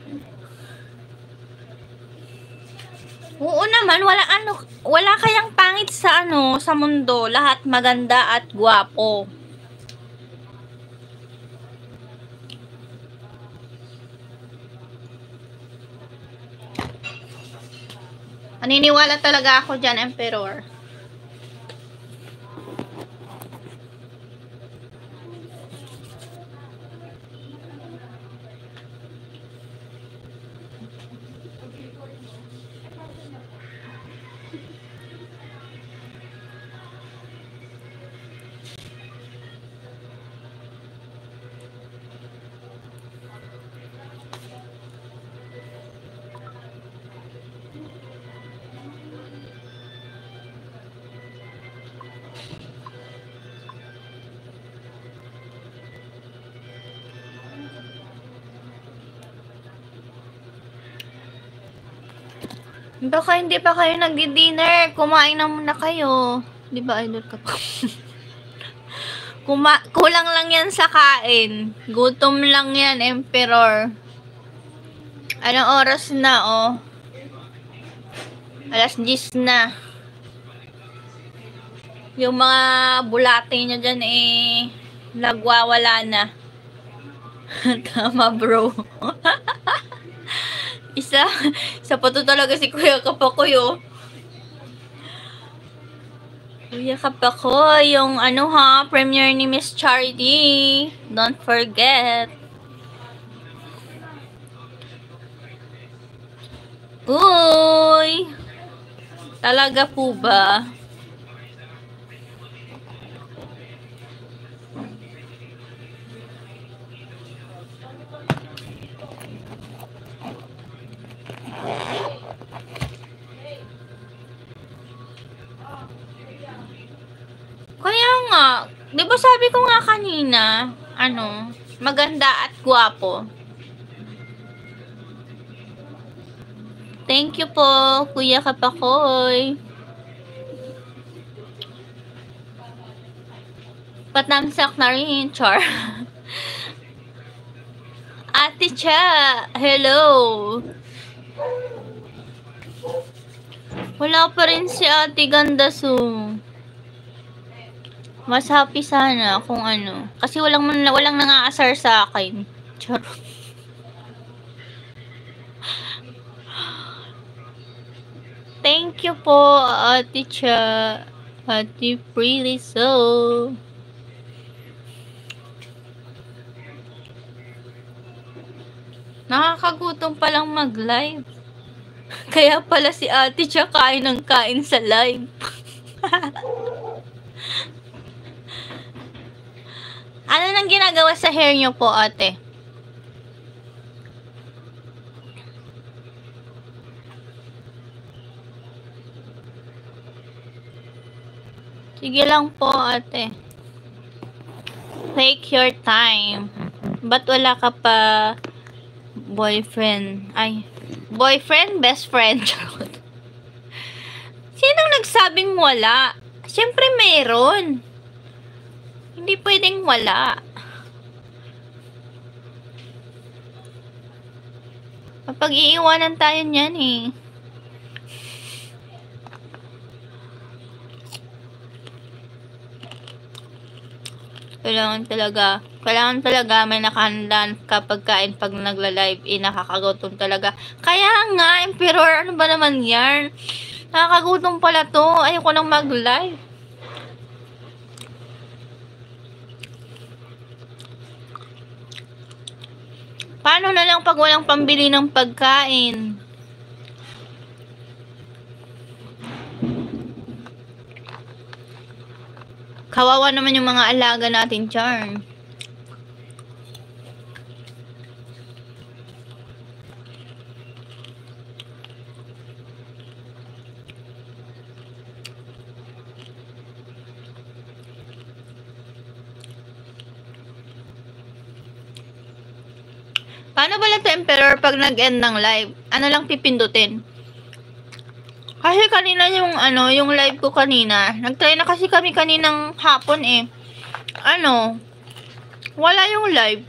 Oo naman, wala kayang pangit sa sa mundo. Lahat maganda at gwapo. Naniniwala talaga ako dyan, Emperor. Baka hindi pa kayo nagdi-dinner. Kumain na muna kayo. Di ba, idol ka pa? Kulang lang yan sa kain. Gutom lang yan, Emperor. Anong oras na, Alas 10 na. Yung mga bulate nyo dyan, nagwawala na. Tama, bro. Isa pa to talaga si Kuya Kapakoy, Kuya Kapakoy, yung premiere ni Miss Charity. Don't forget. Uy! Talaga po ba? Kaya nga, di ba sabi ko nga kanina, maganda at gwapo. Thank you po, Kuya Kapakoy. Patamsak na rin, char. Ate Cha! Hello! Wala pa rin si Ate Ganda Su. Mas happy sana kung ano. Kasi walang nangaasar sa akin. Charot. Thank you po, Ate Cha. Ate Pretty So. Nakakagutom palang mag-live. Kaya pala si Ate Cha kain ng kain sa live. Ano nang ginagawa sa hair nyo po, ate? Sige lang po, ate. Take your time. Ba't wala ka pa boyfriend? Ay, boyfriend, best friend. Sinong nagsabing wala? Siyempre mayroon. Hindi pwedeng wala. Mapag-iiwanan tayo niyan eh. Kailangan talaga may nakahandaan kapag kain pag nagla-live, nakakagutom talaga. Kaya nga, Emperor, ano ba naman yan? Nakakagutom pala to. Ayoko nang mag-live. Paano na lang pag walang pambili ng pagkain? Kawawa naman yung mga alaga natin, Charm. Paano ba lang to, Emperor, pag nag-end ng live? Ano lang pipindutin? Kasi kanina yung live ko kanina, nag-try na kasi kami kaninang hapon eh. Wala yung live.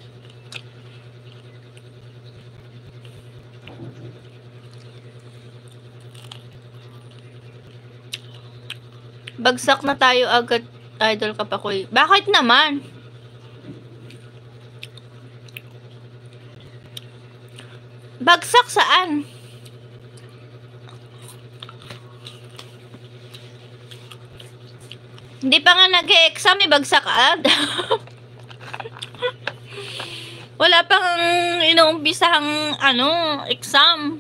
Bagsak na tayo agad, Idol Kapakoy. Bakit naman? Bagsak saan? Hindi pa nga nag-e-exam, bagsak agad. Wala pang inuumpisahang exam.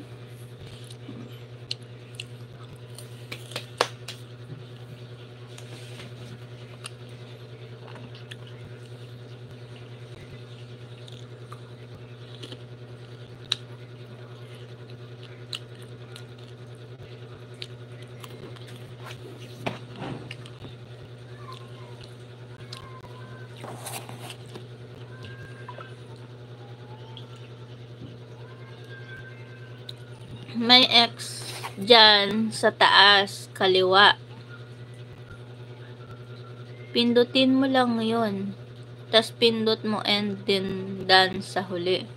May X dyan sa taas, kaliwa. Pindutin mo lang yun. Tapos pindot mo and then done sa huli.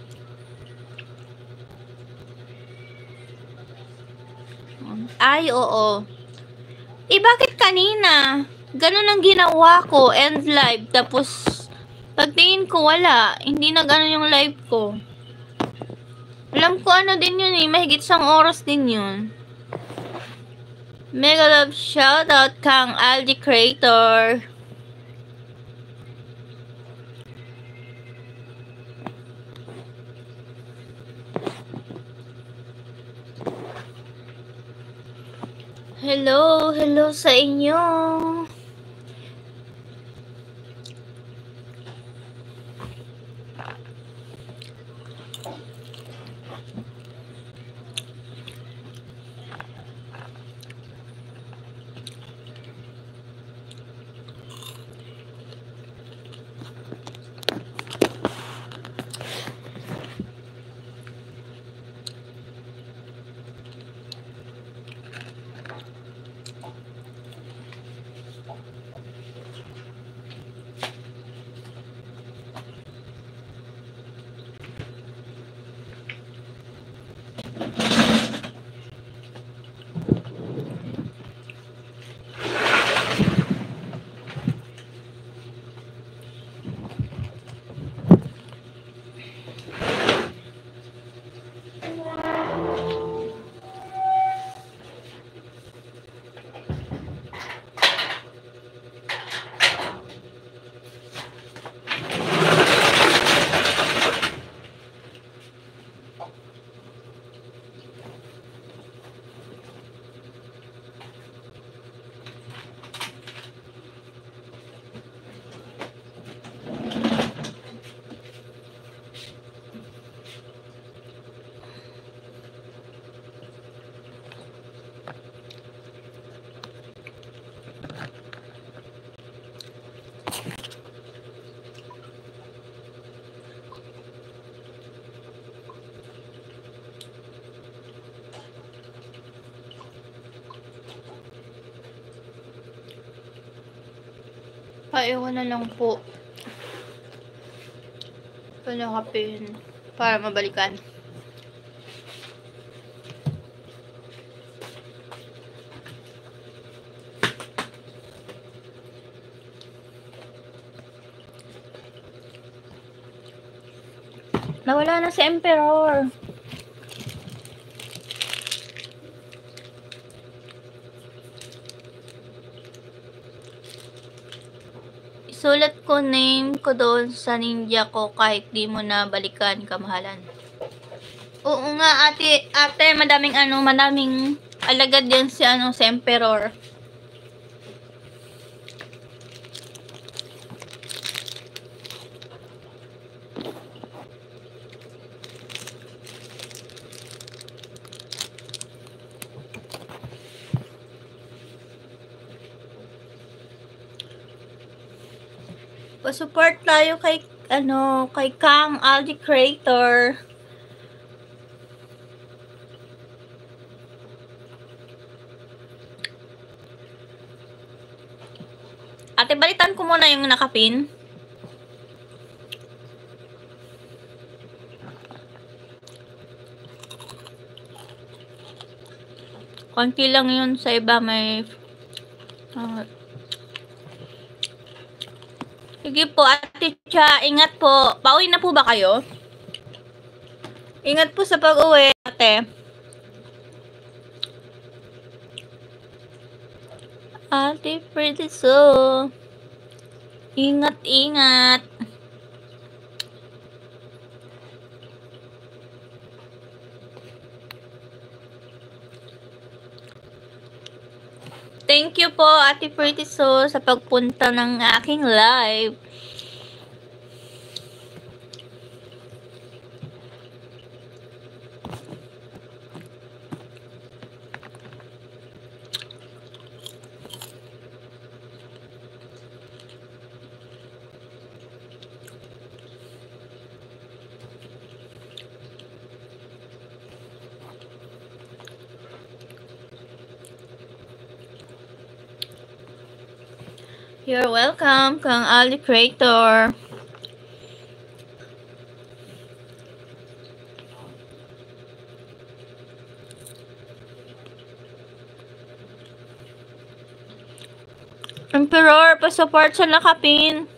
Ay, oo. Bakit kanina? Ganun ang ginawa ko, end live. Tapos, pagtingin ko wala. Hindi na ganun yung live ko. Alam ko din yun eh. Mahigit 1 oras din yun. Mega love shoutout kang Aldi Creator. Hello sa inyo. Paiwan na lang po. Palakapin. Para mabalikan. Nawala na si Emperor. Isulat ko name ko doon sa ninja ko kahit di mo na balikan, kamahalan. Oo nga, ate, madaming alagad yan si si Emperor. Pa-support tayo kay kay Kang Aldi Creator. Ate, balitan ko muna yung nakapin. Konti lang yun, sa iba may sige po, Ate Cha, ingat po. Pauwi na po ba kayo? Ingat po sa pag-uwi, ate. Ate Pretty So. Ingat. Thank you po, Ate Pretty So, sa pagpunta ng aking live. You're welcome, Kang Ali Creator. Emperor, pa-support sa nakapin.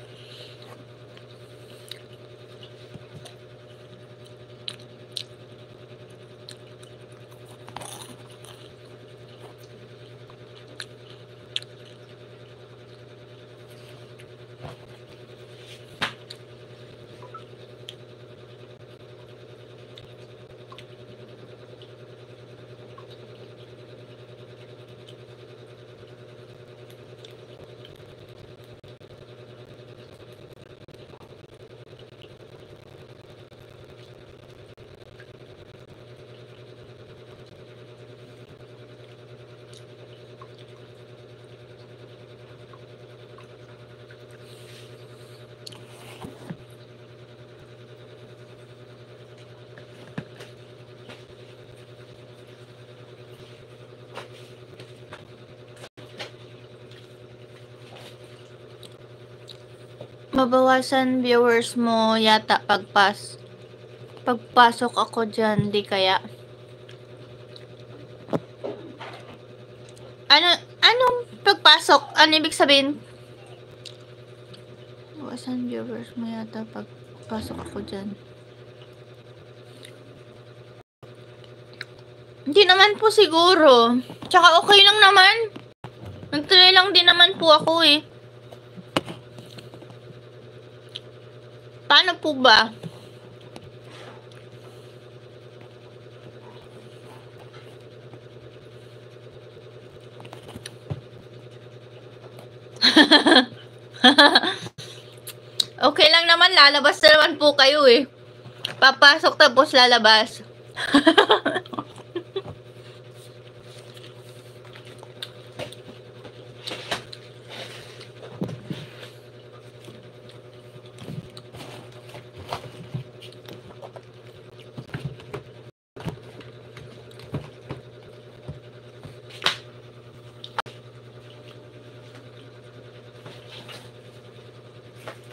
Mabawasan viewers mo yata pagpasok ako dyan, di kaya? Anong pagpasok? Ano ibig sabihin? Mabawasan viewers mo yata pagpasok ako dyan. Hindi naman po siguro. Tsaka okay lang naman. Nagtry lang din naman po ako eh. Paano po ba? Okay lang naman, lalabas na naman po kayo eh. Papasok tapos lalabas.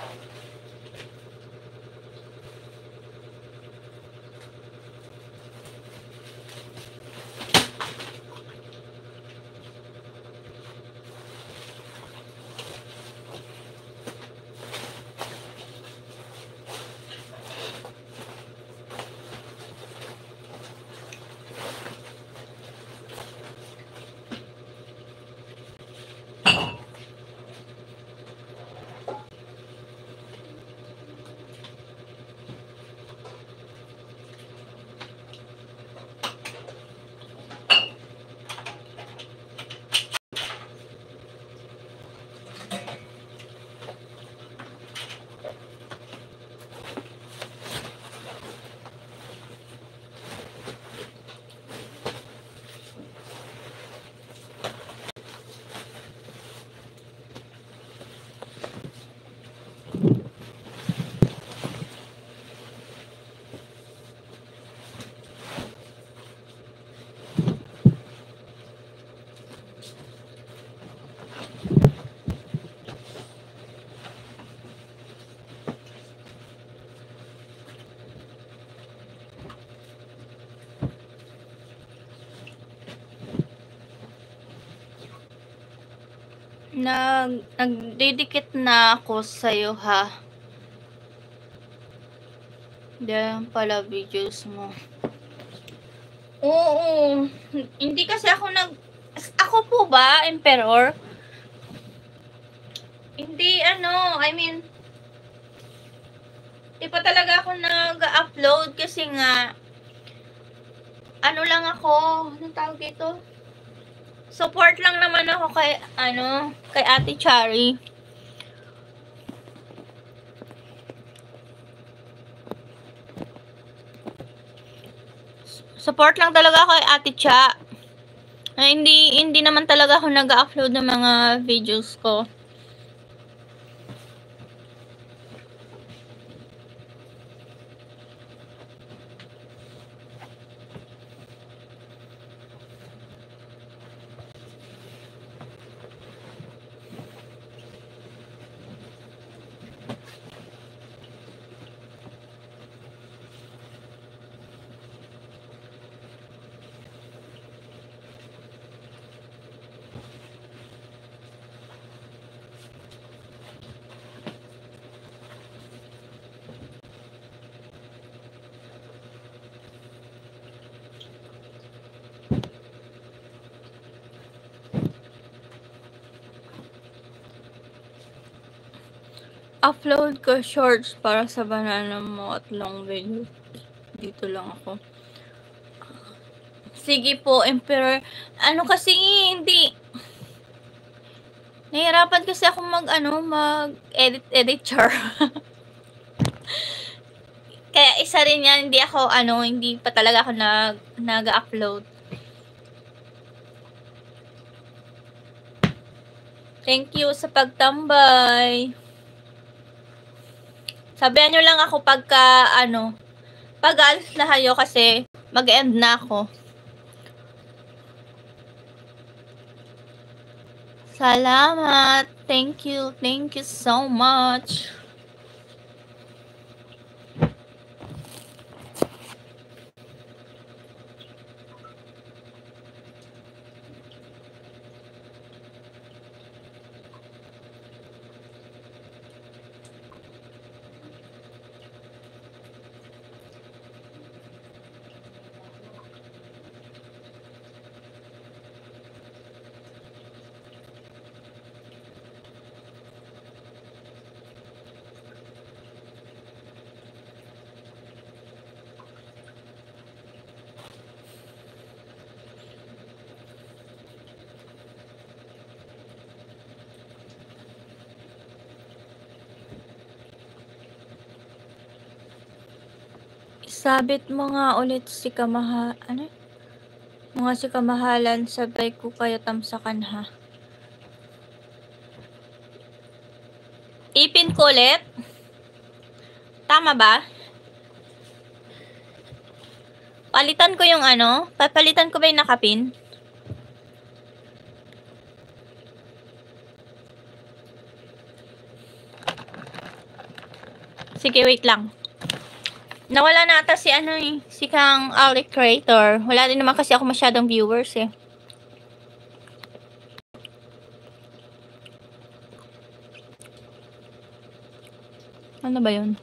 Nagdidikit na ako sa'yo, ha? Diyan pala videos mo. Oo. Hindi kasi ako Ako po ba, Emperor? Hindi, di pa talaga ako nag-upload kasi nga, lang ako, anong tawag dito? Support lang naman ako kay Ate Chari. Support lang talaga ako kay Ate Cha. Hindi naman talaga ako nag-upload ng mga videos ko. Upload ko shorts para sa banana mo at long video. Dito lang ako. Sige po, Emperor. Kasi hindi. Nahihirapan kasi ako mag-edit char. Kaya isa rin yan, hindi pa talaga ako nag-upload. Thank you sa pagtambay. Sabihan nyo lang ako pag-alis na kayo kasi mag-end na ako. Salamat. Thank you so much. Sabit mo nga ulit si si kamahalan, sabay ko kayo tamsakan, ha. Ipin ko ulit? Tama ba? Palitan ko yung papalitan ko ba yung nakapin? Sige, wait lang. Nawala na ata si si Kang Ali Creator. Wala din naman kasi ako masyadong viewers eh. Ano ba yun?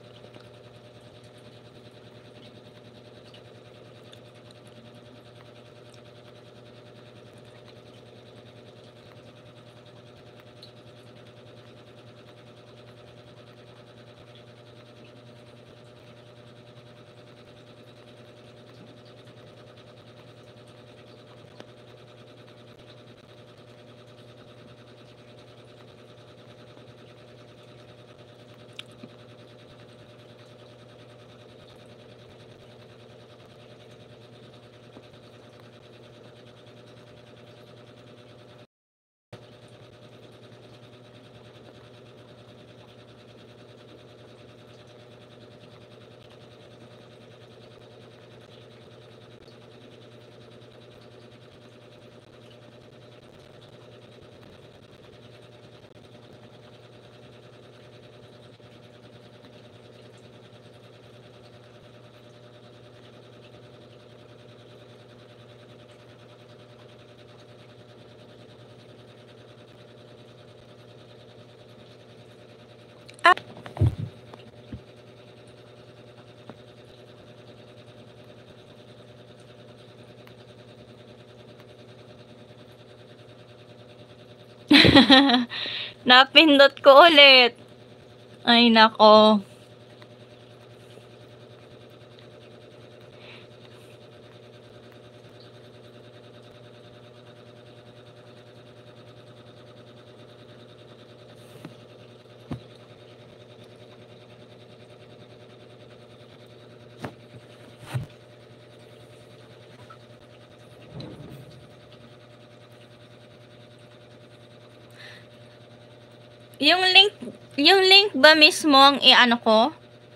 Napindot ko ulit. Ay, nako. Yung link ba mismo ang i-ano ko?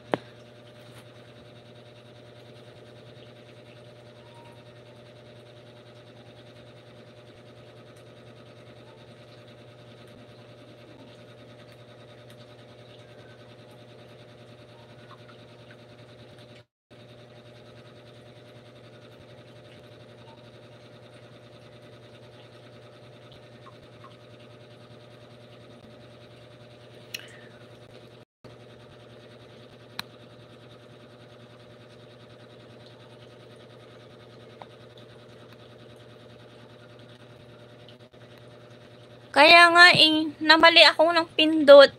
Kaya nga namali ako ng pindot.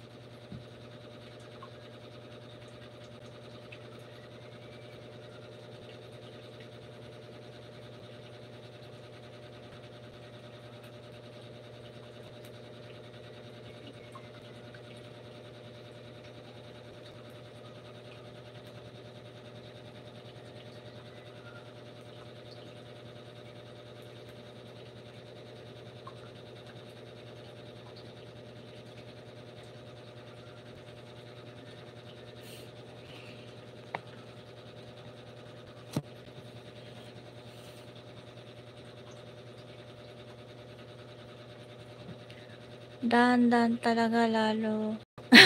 Dahan-dahan talaga lalo.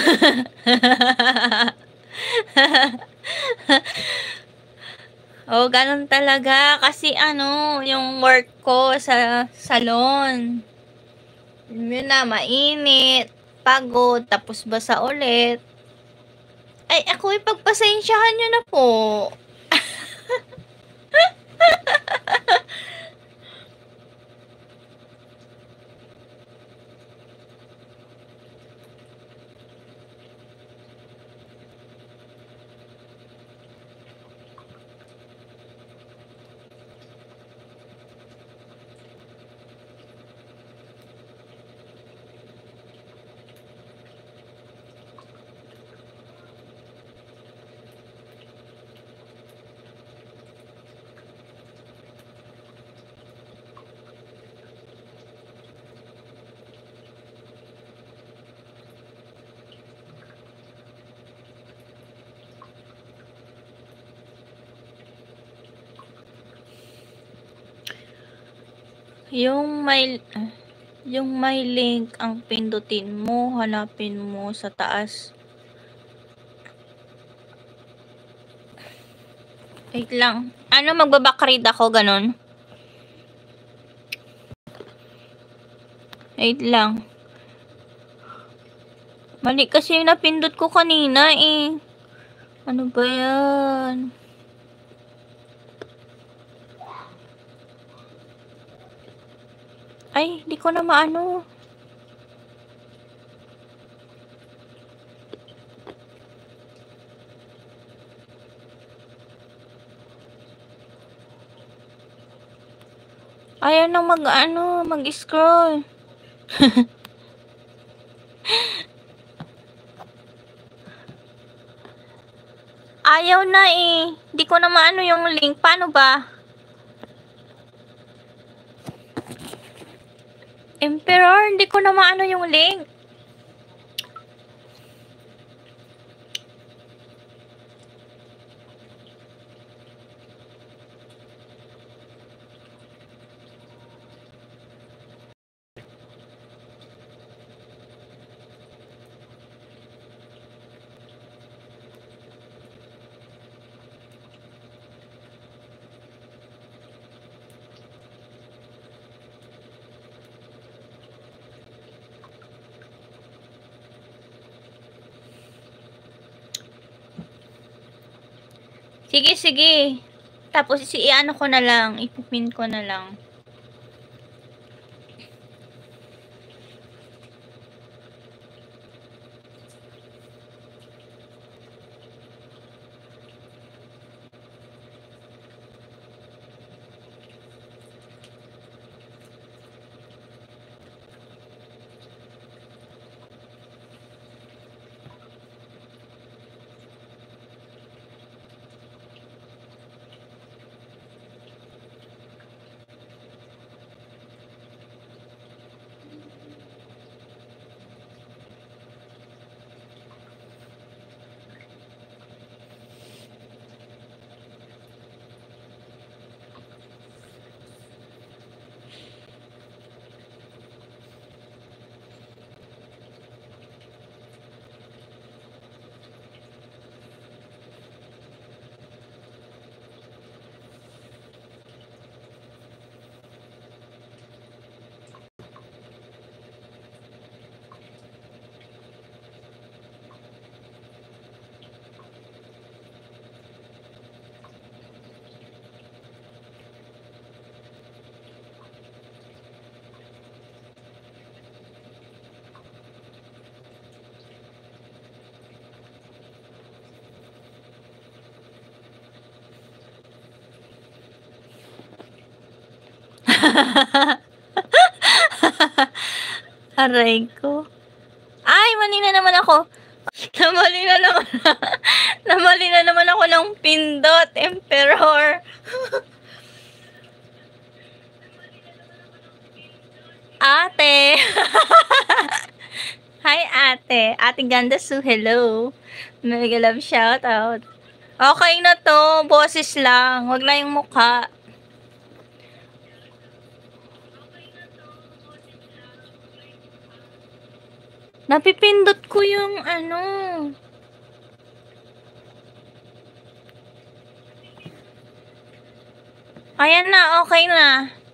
Oh, ganun talaga. Kasi yung work ko sa salon. Yun na, mainit, pagod, tapos basa ulit. Ay, ako ipagpasensyahan nyo na po. Yung may link ang pindutin mo, hanapin mo sa taas. Wait lang. Ano, magbabackread ako, ganun? Wait lang. Mali kasi yung napindot ko kanina eh. Ano ba yan? Ay, di ko na maano. Ayaw na mag-scroll. Ayaw na eh. Di ko na maano yung link. Paano ba? Emperor, di ko na maano yung link. Sige, sige. Tapos i-ano ko na lang. Ipipin ko na lang. Aray ko. Ay, mali na naman ako. Namali na naman. Namali na naman ako ng pindot, Emperor. Ate. Hi, ate. Ate Ganda Su, hello. Mega love shout out. Okay na to, boses lang. Wag na yung mukha. Napipindot ko yung ano. Ayan na, okay na.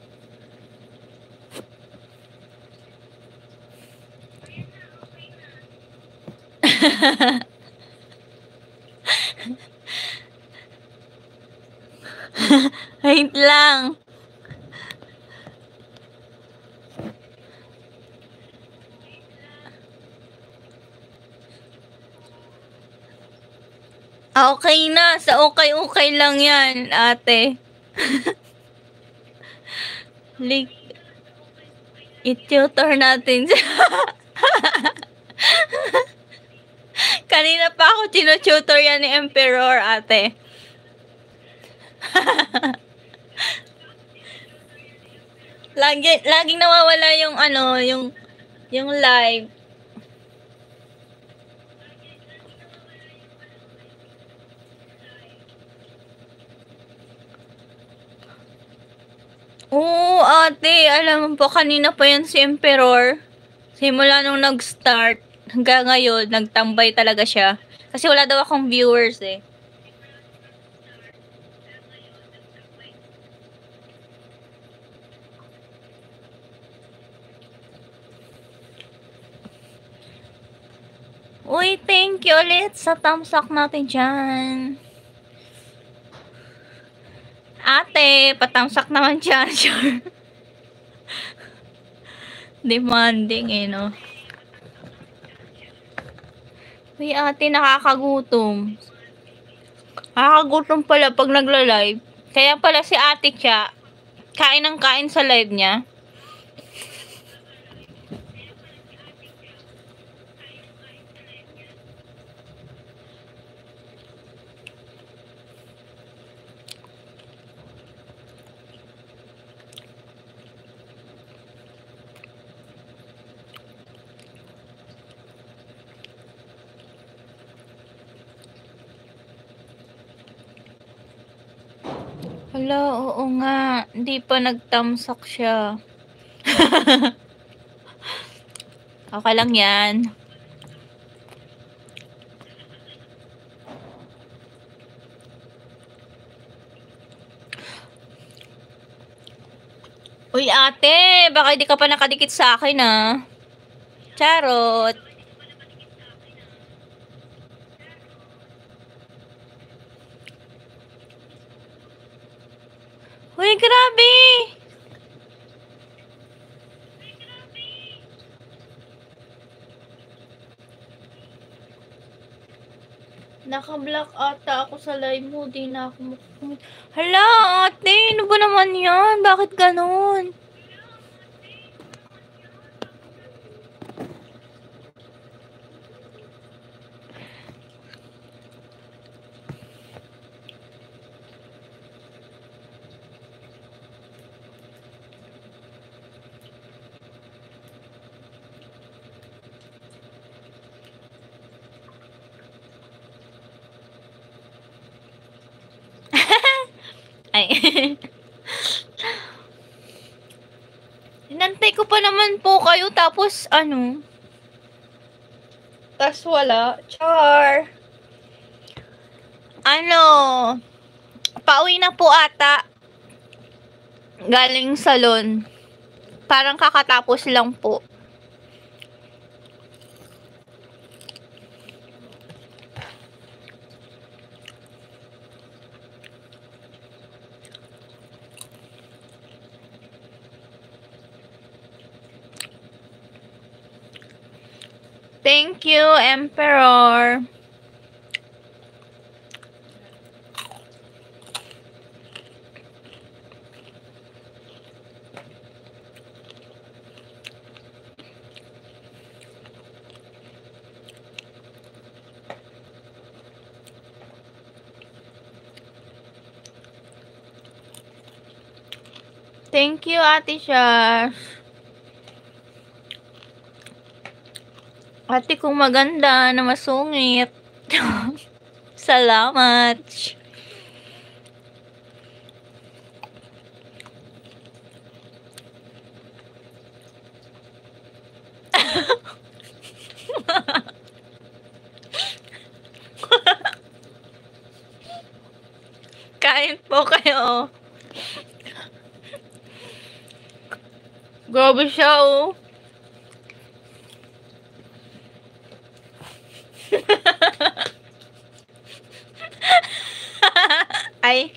Wait lang. Okay na. Sa okay-okay lang yan, ate. I-tutor natin. Kanina pa ako tinututor yan ni Emperor, ate. Laging nawawala yung ano, yung live. Oo, ate, alam mo po, kanina pa yan si Emperor. Simula nung nag-start, hanggang ngayon, nagtambay talaga siya. Kasi wala daw akong viewers eh. Uy, thank you ulit sa thumbs up natin dyan. Ate, patamsak naman dyan. Sure. Demanding eh, no? Uy, ate, nakakagutom. Nakakagutom pala pag nagla-live. Kaya pala si ate siya, kain ng kain sa live niya. Hala, oo nga. Hindi pa nagtamsak siya. Okay lang yan. Uy, ate, baka hindi ka pa nakadikit sa akin, ah. Charot. Uy, grabe. Naka-block ata ako sa live mo. Di na ako makakumit. Hala, ate. Ano ba naman yan? Bakit ganun? Ay. Inantay ko pa naman po kayo tapos ano? Tas wala. Char. Ano? Pauwi na po ata. Galing salon. Parang kakatapos lang po. Thank you, Emperor. Thank you, Ate Shash. Ate kong maganda na masungit. Salamat. Kain po kayo. Grabe siya, oh. Ay.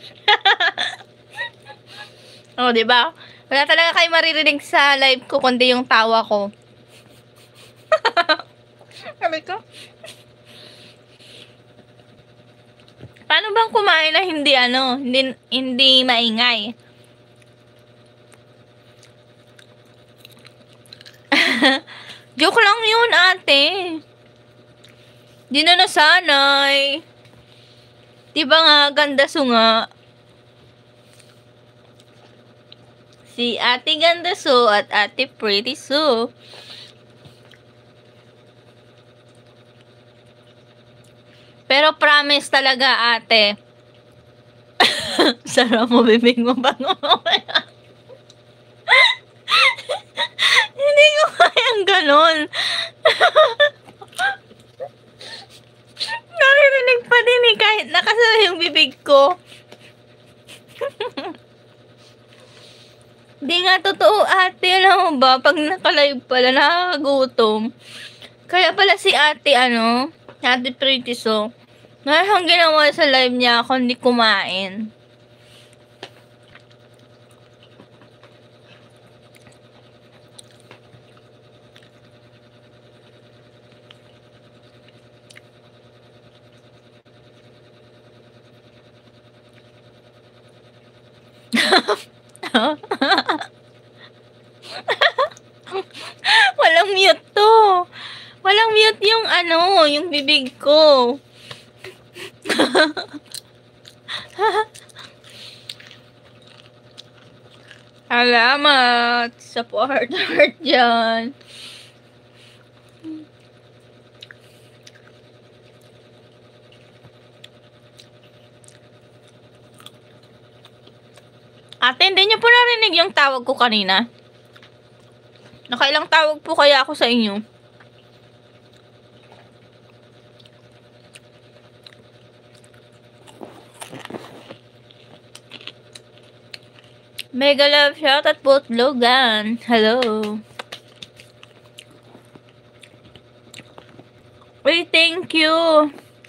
Oh, 'di ba? Wala talaga kayo maririnig sa live ko kundi yung tawa ko. Sabi ko. Paano bang kumain na hindi maingay? Joke lang yun, ate. Di na nasanay. Diba nga, ganda so nga. Si Ate Ganda So at Ate Pretty So. Pero promise talaga, ate. Sarap mo, bibig mo bango. Hindi ko kayang ganon. Naririnig pa din eh, kahit nakasara yung bibig ko. Di nga totoo, ate. Alam mo ba, pag nakalive pala, nakakagutom. Kaya pala si ate, ate Pretty So, ang ginawa sa live niya, kundi kumain. Walang mute to. Walang mute yung yung bibig ko. Salamat sa partner dyan. Ate, hindi niyo po narinig yung tawag ko kanina? Nakailang tawag po kaya ako sa inyo? Mega love shout at both Logan. Hello. Wait, thank you.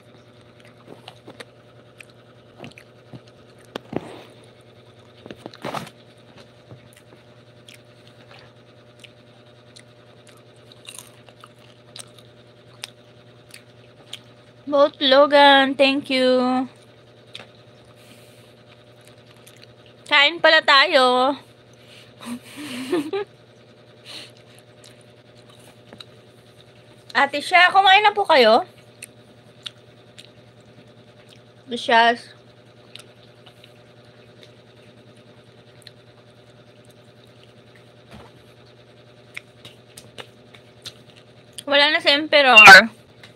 Both Logan, thank you. Kain pala tayo. Ate Sha, kumain na po kayo? Lucias. Wala na si Emperor.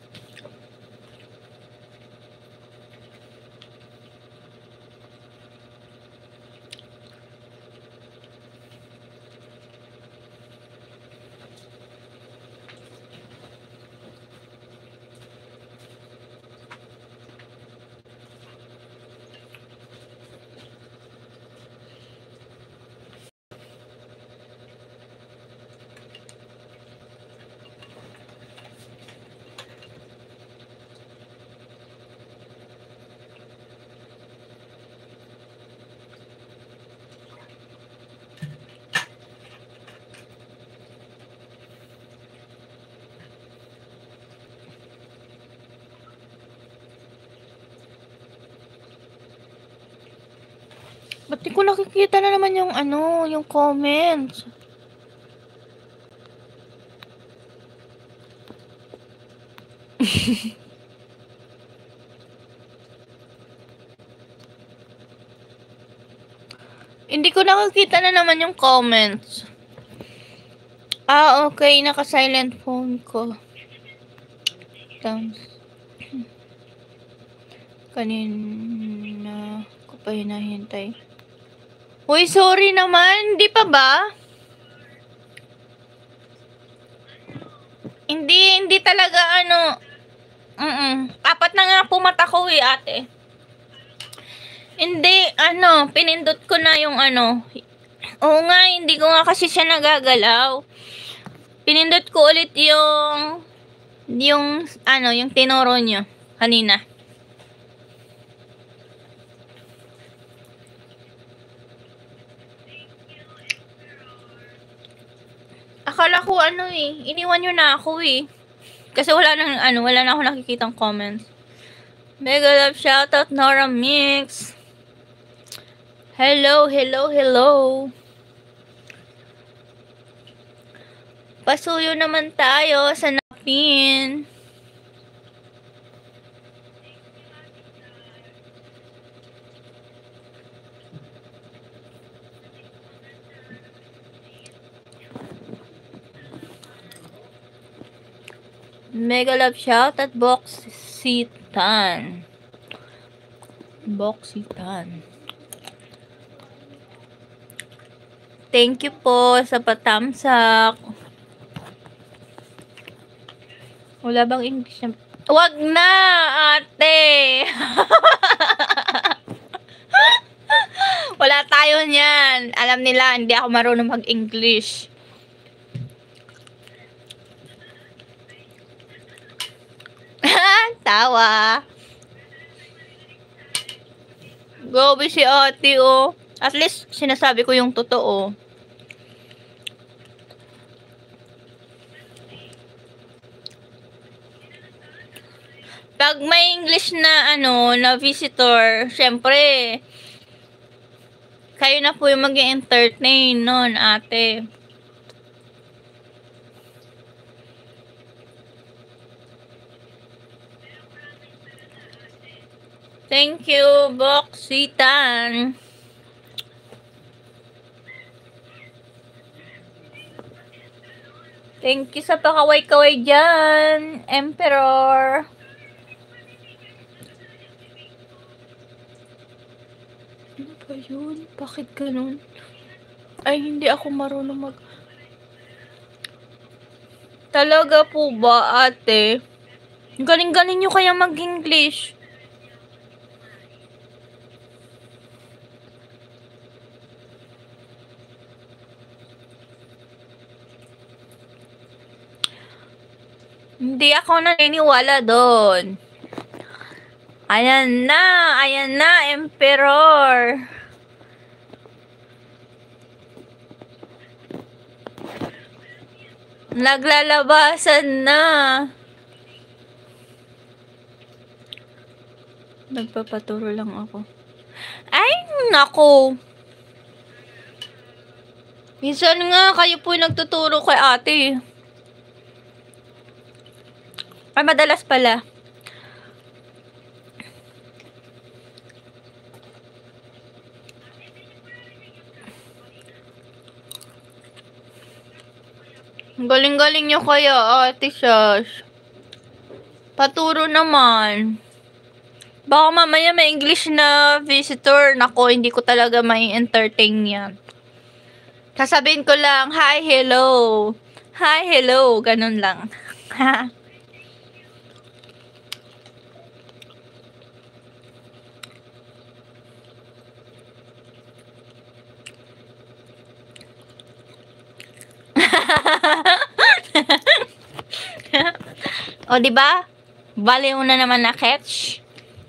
Ba't di ko nakikita na naman yung yung comments? Hindi ko nakikita na naman yung comments. Ah, okay. Naka-silent phone ko. Thanks. Kanina ko pa hinahintay. Uy, sorry naman. Hindi pa ba? Hindi talaga Apat na nga po mata ko ate. Hindi, pinindot ko na yung Oo nga, hindi ko nga kasi siya nagagalaw. Pinindot ko ulit yung tinuro nyo kanina. Akala ko iniwan nyo na ako Kasi wala na ako nakikitang comments. Mega love shoutout Nora Mix. Hello. Pasuyo naman tayo sa napin. Mega love shout at Boxitan. Thank you po sa patamsak. Wala bang English na? Wag na, ate! Wala tayo niyan. Alam nila, hindi ako marunong mag-English. Tawa. Grabe si ate, oh. At least, sinasabi ko yung totoo. Pag may English na, na visitor, syempre, kayo na po yung mag-entertain nun, ate. Thank you, Boxitan. Thank you sa pakaway-kaway dyan, Emperor. Ano ba yun? Bakit ganun? Ay, hindi ako marunong mag... Talaga po ba, ate? Galing-galing nyo kaya mag-English. Hindi ako naniniwala doon. Ayan na, Emperor. Naglalabasan na. Nagpapaturo lang ako. Ay, nako. Minsan nga, kayo po yung nagtuturo kay ate. Ay, madalas pala. Galing-galing nyo kaya, ate Shash. Paturo naman. Baka mamaya may English na visitor. Nako, hindi ko talaga may entertain yan. Sasabihin ko lang, hi, hello. Hi, hello. Ganun lang. O, di ba? Baliw na naman na catch.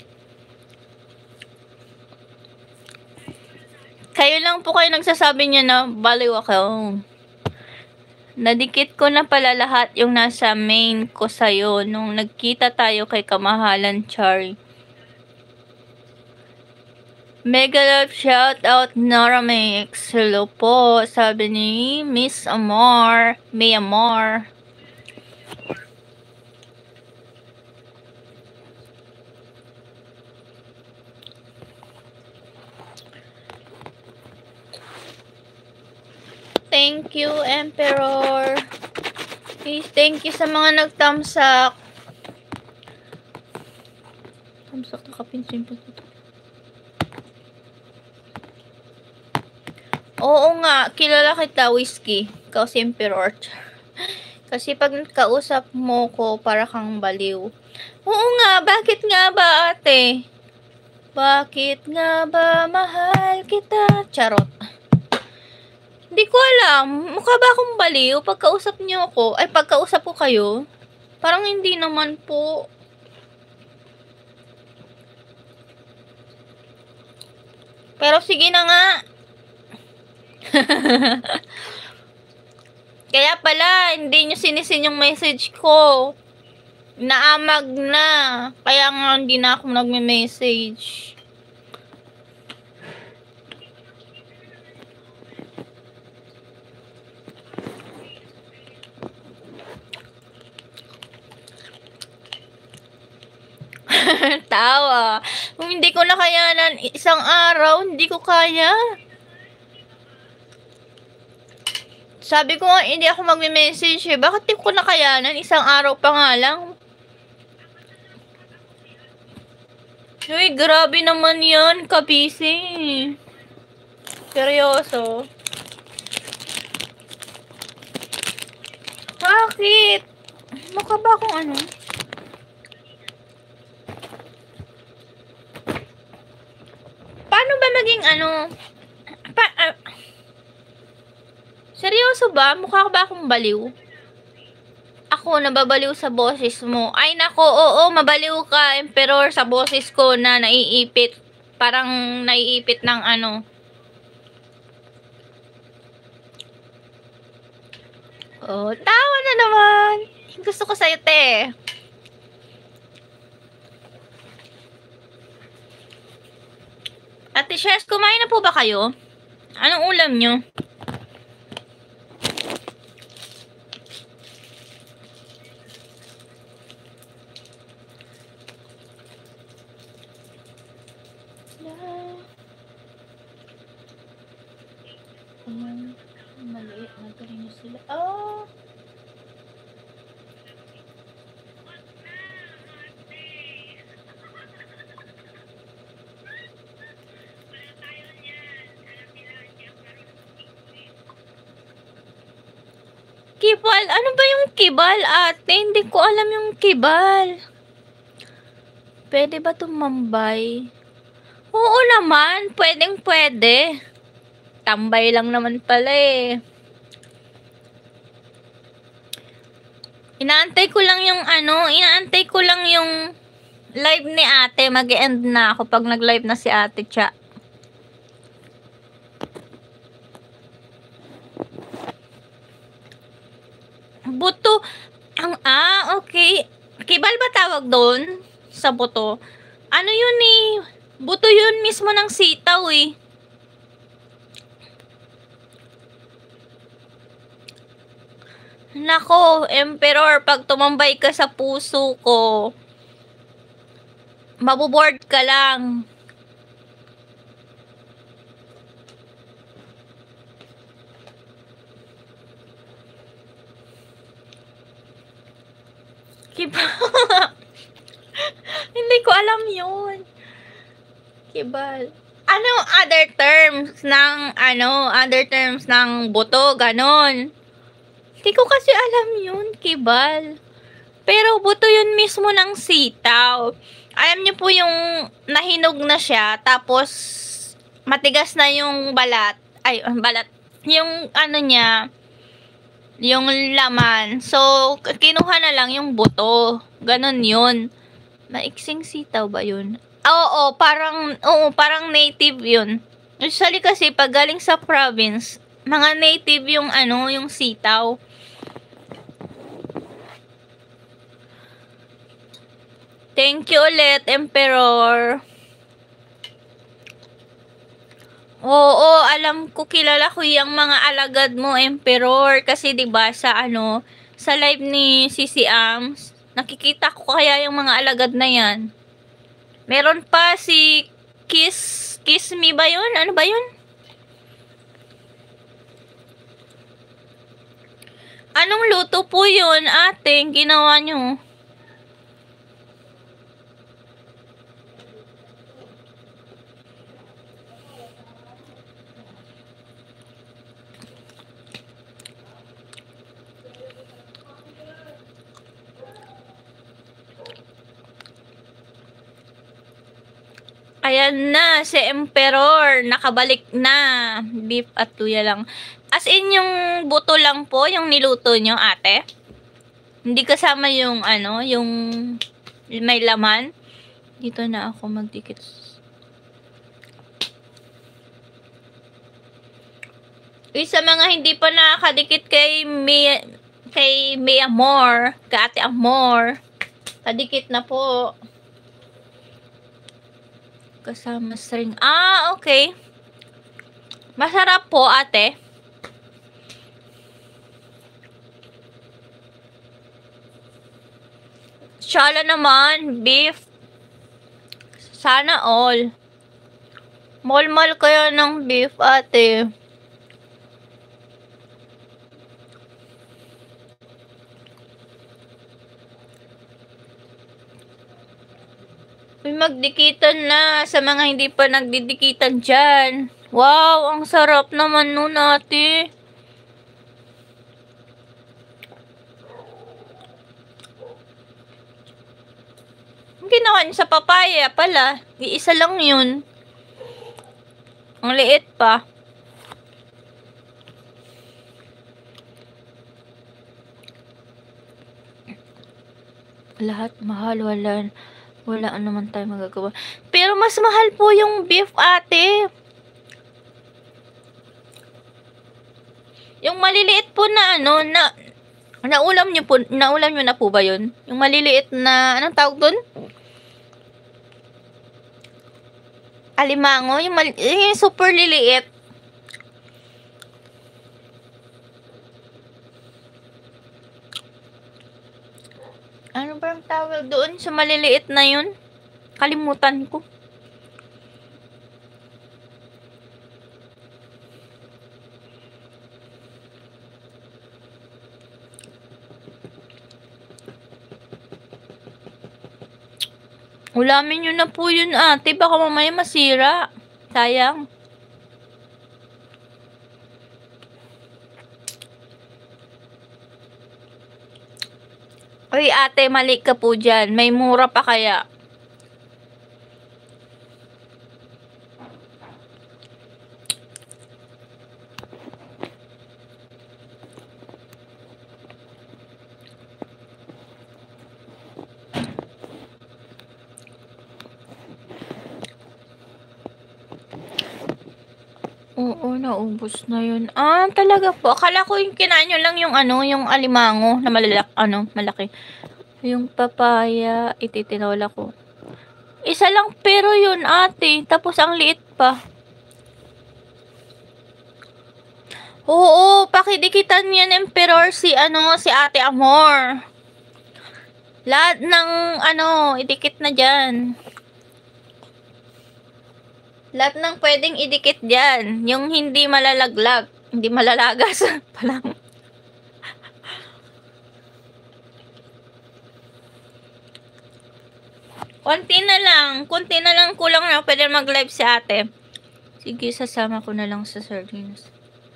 Kayo lang po kayo nagsasabi niya na baliw ako. Nadikit ko na pala lahat yung nasa main ko sa'yo nung nagkita tayo kay Kamahalan Char. Mega love shout out Noramix. Hello po, sabi ni Miss Amor. May Amor. Thank you, Emperor. Please, thank you sa mga nag-thumbs-up. Thumbs-up na kapinsin po ito. Oo nga, kilala kita, Whiskey. Ikaw si Emperor. Kasi pag kausap mo ko, para kang baliw. Oo nga, bakit nga ba, ate? Bakit nga ba mahal kita? Charot. Hindi ko alam. Mukha ba akong baliw? Pagkausap niyo ako, ay pagkausap ko kayo, parang hindi naman po. Pero sige na nga. Kaya pala, hindi nyo sinisin yung message ko. Naamag na. Kaya nga hindi na ako nagme-message. Tawa. Kung hindi ko na kayanan isang araw, hindi ko kaya. Sabi ko nga, hindi ako magme-message eh. Bakit di ko na kayanan? Isang araw pa nga lang. Uy, grabe naman yan. Kabisi. Seryoso. Bakit? Mukha ba akong ano? Paano ba maging ano? Seryoso ba? Mukha ba akong baliw? Ako Nako, nababaliw sa boses mo. Ay nako, oo, mabaliw ka, Emperor, sa boses ko na naiipit. Parang naiipit ng ano. Oh, tawa na naman. Gusto ko sa'yo, te. Ate Shes, kumain na po ba kayo? Anong ulam nyo? Ayan, maliit na ganyan sila. Oh! Kibal? Ano ba yung kibal, ate? Hindi ko alam yung kibal. Pwede ba tumambay? Oo naman, pwedeng pwede. Tambay lang naman pala eh. Inaantay ko lang yung inaantay ko lang yung live ni ate. Mag-end na ako pag nag-live na si ate, tsa. Buto. Okay. Kibal ba tawag doon? Sa buto? Ano yun eh? Buto yun mismo ng sitaw eh. Nako, Emperor, pag tumambay ka sa puso ko, maboboard ka lang. Hindi ko alam yun. Kibal. Anong other terms ng buto, ganon? Hindi ko kasi alam yun, kibal. Pero buto yun mismo ng sitaw. Alam niyo po yung nahinog na siya, tapos matigas na yung balat. Ay, balat. Yung niya, yung laman. So, kinuha na lang yung buto. Ganon yun. Maiksing sitaw ba yun? Oo, parang native yun. Usually kasi pag galing sa province, mga native yung yung sitaw. Thank you ulit, Emperor. Oo, alam ko, kilala ko yung mga alagad mo, Emperor. Kasi 'di ba sa sa live ni Sisi Ams, nakikita ko kaya yung mga alagad na yan. Meron pa si Kiss Me ba yun? Ano ba yun? Anong luto po yun, ate, ginawa nyo? Ayan na, si Emperor. Nakabalik na. Beef at luya lang. As in, yung buto lang po, yung niluto nyo, ate? Hindi kasama yung, yung may laman? Dito na ako magdikit. Sa mga hindi pa nakakadikit kay May Amor, kay Ate Amor, kadikit na po. Kasama string. Okay. Masarap po, ate. Shala naman, beef. Sana all. Malmal kaya ng beef, ate. May magdikitan na sa mga hindi pa nagdidikitan dyan. Wow, ang sarap naman nun, ate. Ang ginawa niya sa papaya pala. Iisa lang yun. Ang liit pa. Lahat mahal, wala naman tayo magagawa. Pero mas mahal po yung beef, ate. Yung maliliit po na ano, naulam nyo na po ba yun? Yung maliliit na, anong tawag dun? Alimango, yung super liliit. Ano ba ang tawag doon sa maliliit na yun? Kalimutan ko. Ulamin nyo na po yun, ate. Baka mamaya masira. Sayang. Uy, ate, mali ka po dyan. May mura pa kaya. Oo, naubos na yun. Talaga po. Akala ko yung kinain nyo lang yung ano, yung alimango na malaki. Yung papaya, ititinola ko. Isa lang pero yun, ate. Tapos ang liit pa. Oo, pakidikitan yan, Emperor, si Ate Amor. Lahat ng idikit na dyan. Lahat ng pwedeng idikit dyan. Yung hindi malalaglag. Hindi malalagas. Palang. Konti na lang kulang na pwede mag-live si ate. Sige, sasama ko na lang sa sardines.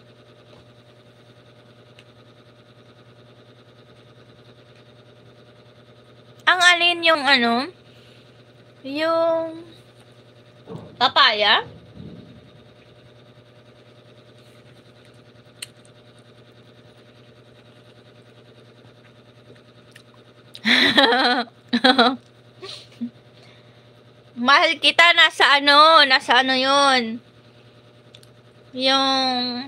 Ang alin yung yung papaya? Mahal kita, nasa ano yun? Yung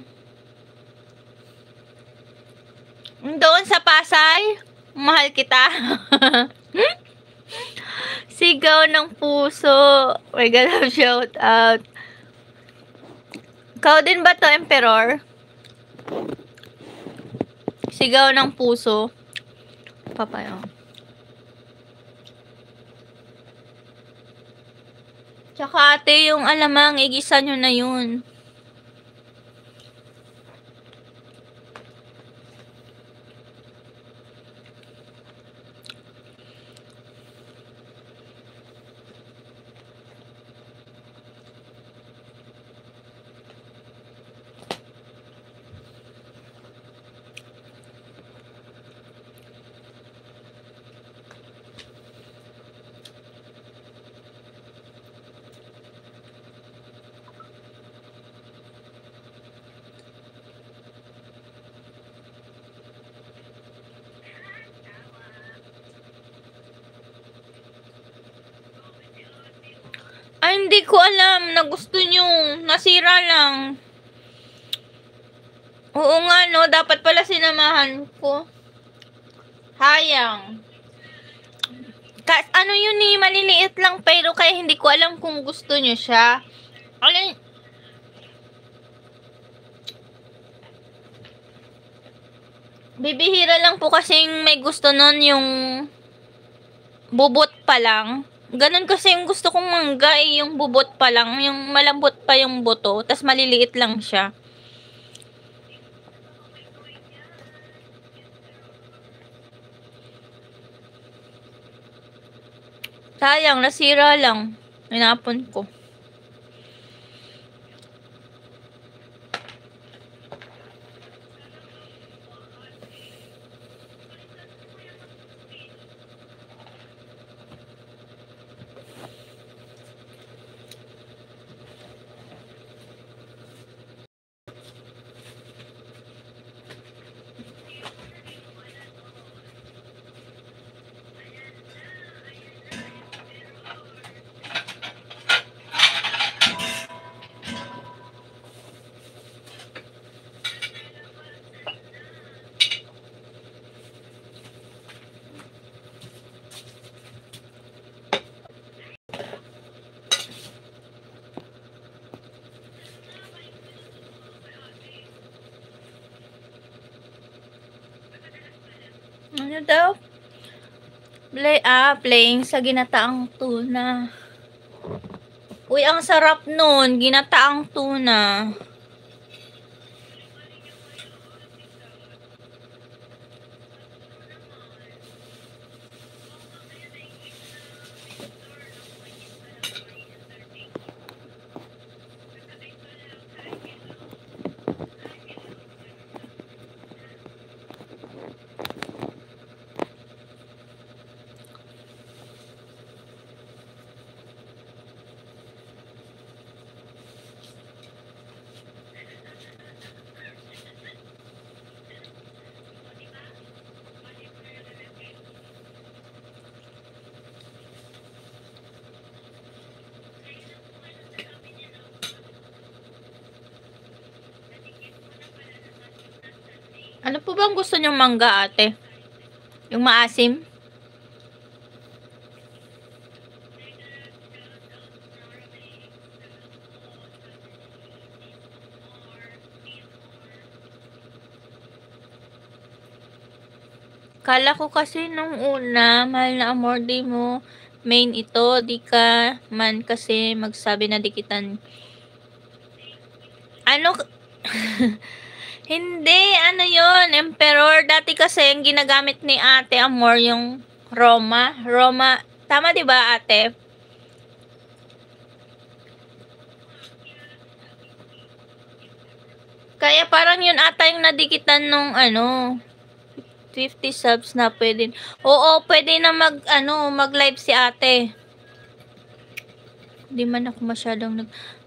doon sa Pasay, mahal kita. Sigaw ng puso. My God, shout out. Ikaw din ba to, Emperor? Sigaw ng puso. Papaya. Tsaka ate, yung alamang, igisa nyo na yun. Ay, hindi ko alam na gusto nyo. Nasira lang. Oo nga, no. Dapat pala sinamahan ko. Hayang. Ano yun eh, maliliit lang pero kaya hindi ko alam kung gusto nyo siya. Alin? Bibihira lang po kasing may gusto nun yung bubot pa lang. Ganun kasi yung gusto kong mangga eh, yung bubot pa lang, yung malambot pa yung buto, tas maliliit lang siya. Sayang, nasira lang. Inapon ko. Ano daw? Playing sa ginataang tuna. Uy, ang sarap nun. Ginataang tuna. Ano po bang gusto niyong mangga, ate? Yung maasim? Kala ko kasi nung una, mahal na amor, di mo main ito, di ka man kasi magsabi na dikitan. Ano? Hindi, ano yon Emperor. Dati kasi yung ginagamit ni ate amor, yung Roma. Roma, tama di ba ate? Kaya parang yun ata yung nadikitan nung ano, 50 subs na pwede. Oo, pwede na mag-live si ate. Hindi man ako masyadong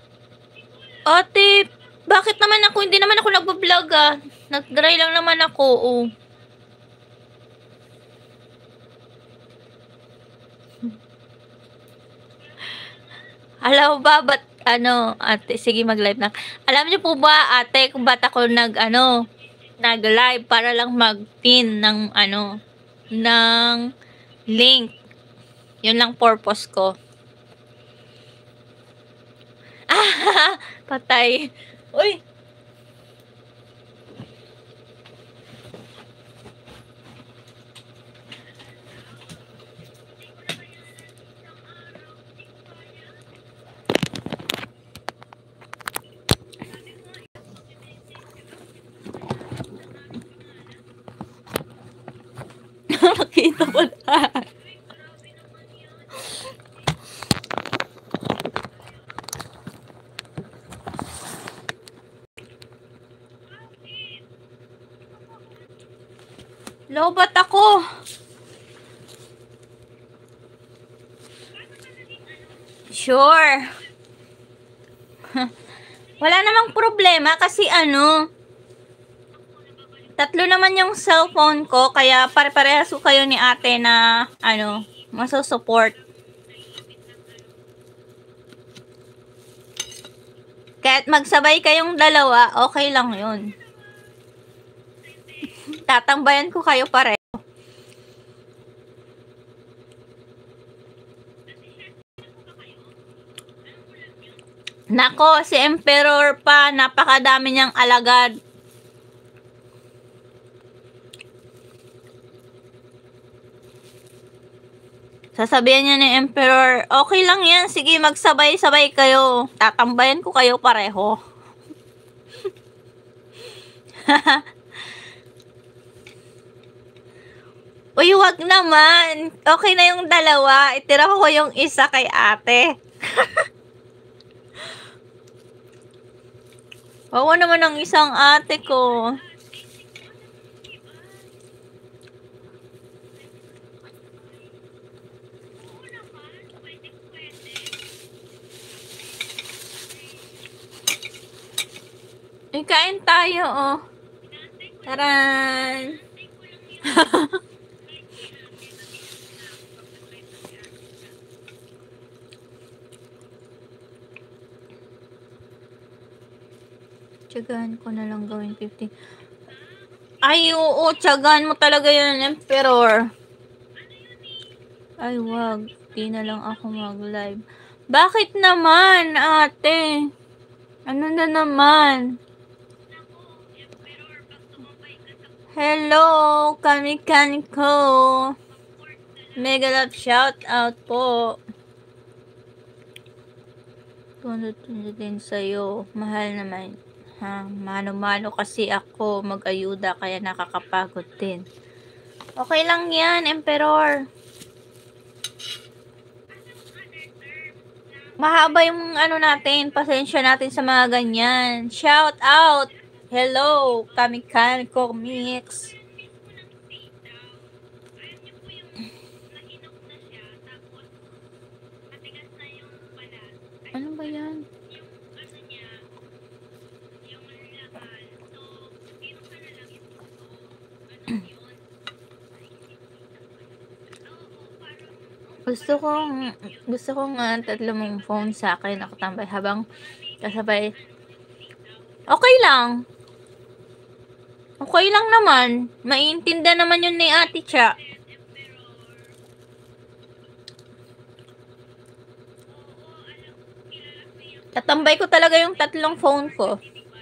Ate, bakit naman ako? Hindi naman ako nagbablog ah. Nag-dry lang naman ako, oh. Alam mo ba, ate, sige mag-live na. Alam niyo po ba, ate, kung ba't ako nag-live para lang mag-pin ng ng link. Yun lang purpose ko. Ah, patay. Uy. Nakita ko na. Lobat ako. Sure. Wala namang problema kasi tatlo naman yung cellphone ko kaya pare-parehas ko kayo ni ate na maso-support. Kahit magsabay kayong dalawa, okay lang yun. Tatambayan ko kayo pareho. Nako, si Emperor pa, napakadami niyang alagad. Sasabihan niya ni Emperor, okay lang yan, sige magsabay-sabay kayo. Tatambayan ko kayo pareho. Uy, wag naman. Okay na yung dalawa. Itira ko yung isa kay ate. Wawa naman ang isang ate ko. Kain tayo, oh. Taran! Tiyagahan ko na lang gawin 50. Ay, oo, tiyagahan mo talaga yun, Emperor. Ay, wag. Di na lang ako mag-live. Bakit naman, ate? Ano na naman? Hello, Kamikaniko. Mega love shout out po. Tunod-tunod din sa'yo. Mahal naman. Ha, mano-mano kasi ako mag-ayuda kaya nakakapagod din. Okay lang yan, Emperor. Mahaba yung ano natin, pasensya natin sa mga ganyan. Shout out! Hello, Kamikaniko Mix. Ano ba yan? Gusto kong tatlo mong phone sa akin nakatambay habang kasabay. Okay lang. Okay lang naman. Maiintindihan naman yun ni Ate Cha. Tatambay ko talaga yung tatlong phone ko.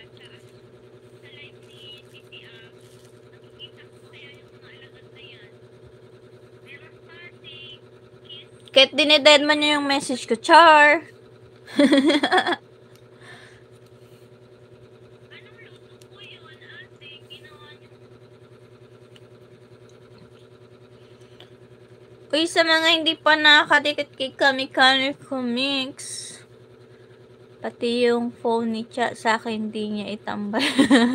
Kahit dineded man niya yung message ko, Char. Uy, sa mga hindi pa nakakadikit kay Kamikaniko Mix, pati yung phone ni Cha sa akin hindi niya itambay.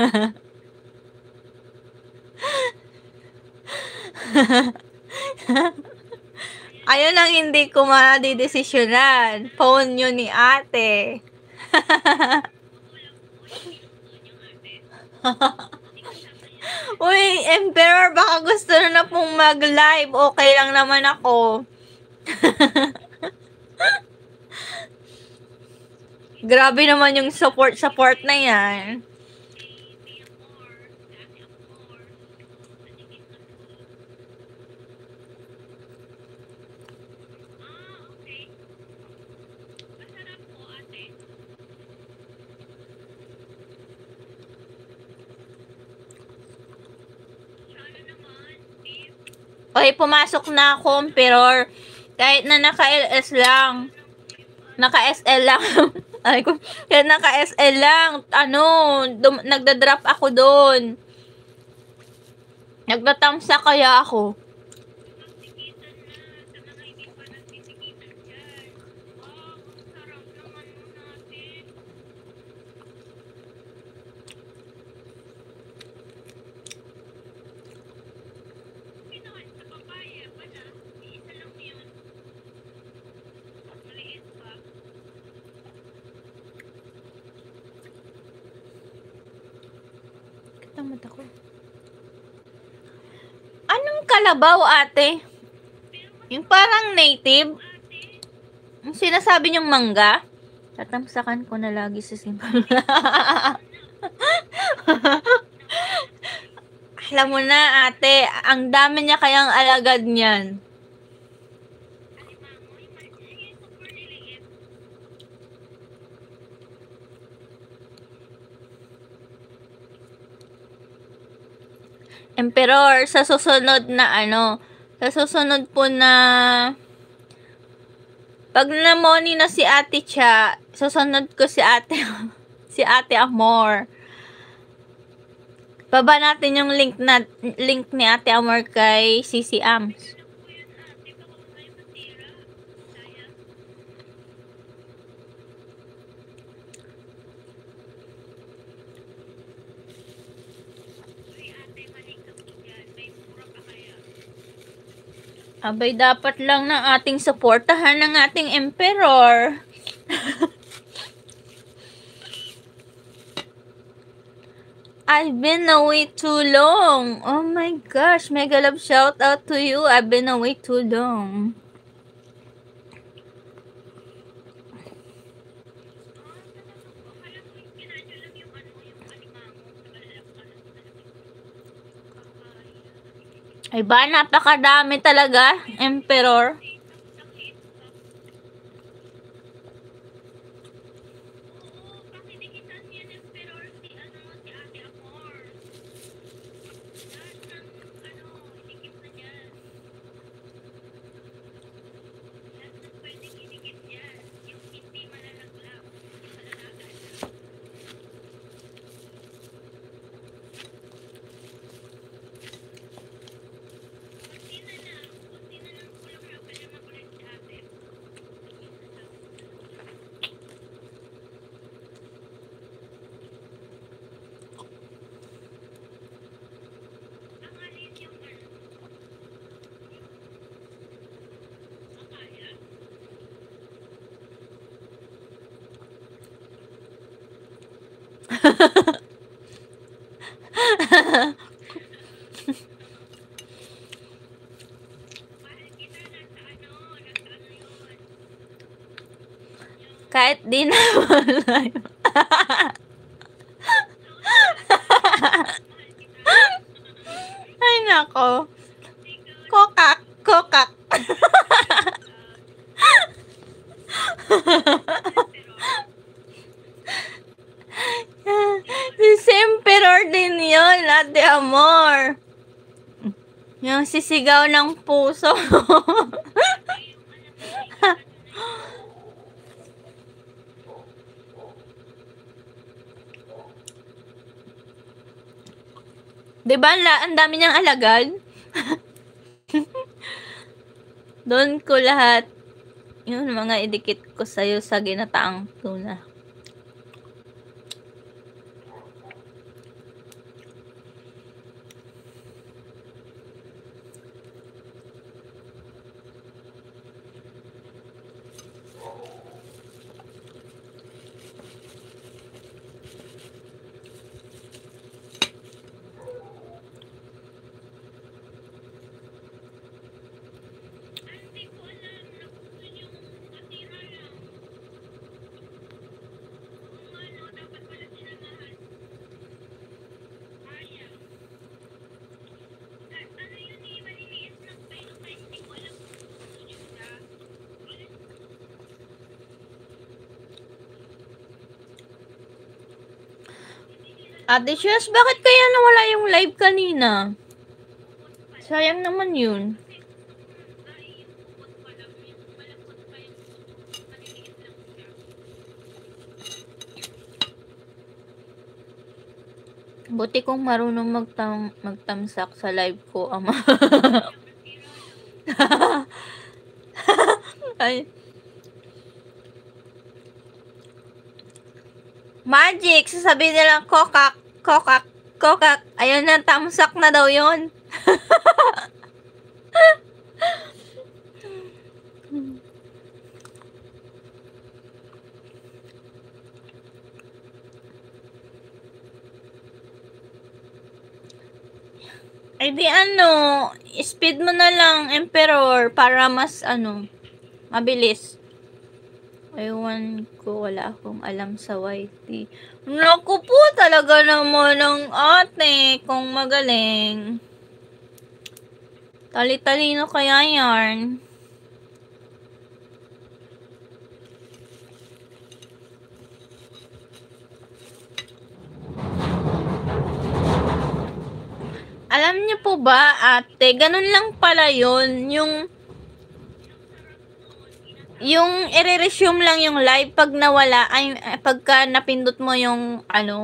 Ayun ang hindi ko madidesisyonan. Phone yun ni ate. Uy, Emperor, baka gusto na pong mag-live. Okay lang naman ako. Grabe naman yung support na yan. Okay, pumasok na ako, Emperor. Kahit na naka-LS lang. Naka-SL lang. Ay ko, kahit naka-SL lang. Nagda-drop ako doon. Nagtatamsa kaya ako. Tamad ako. Anong kalabaw, ate? Yung parang native? Yung sinasabi niyong mangga? Tatamsakan ko na lagi sa simple. Alam mo na, ate, ang dami niya kayang alagad niyan. Emperor, sa susunod po na pag namoni na si Ate Cha, susunod ko si Ate si Ate Amor. Baba natin yung link ni Ate Amor kay CC Ams. Abay, dapat lang ng ating suportahan ng ating Emperor. I've been away too long. Oh my gosh, mega love shout out to you. I've been away too long. Ay ba, napakadami talaga, Emperor. Kahit di na live. Ay, nako. Kokak, kokak. Si Emperor din yun, Ate Amor. Yung sisigaw ng puso. Diba, ang dami niyang alagad? Doon ko lahat, yun, mga idikit ko sa'yo sa ginataang tuna. Ate Shush, bakit kaya nawala yung live kanina? Sayang naman yun. Buti kong marunong magtamsak sa live ko, ama. Ay. Magic! Sasabihin nila, kokak, kokak, kokak. Ayun na, tamsak na daw yun. Ay di ano, speed mo na lang, Emperor, para mas mabilis. Ewan ko, wala akong alam sa YT. Naku po, talaga naman ang ate, kung magaling. Tali-talino kaya yarn. Alam niyo po ba, ate, ganun lang pala yun, yung i-resume lang yung live pag nawala, ay pagka napindot mo yung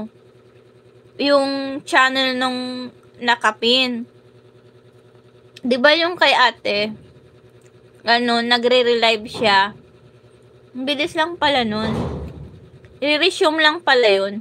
yung channel nung nakapin. 'Di ba yung kay ate, nagre-relive siya. Ang bilis lang pala nun. I-resume lang pala yun.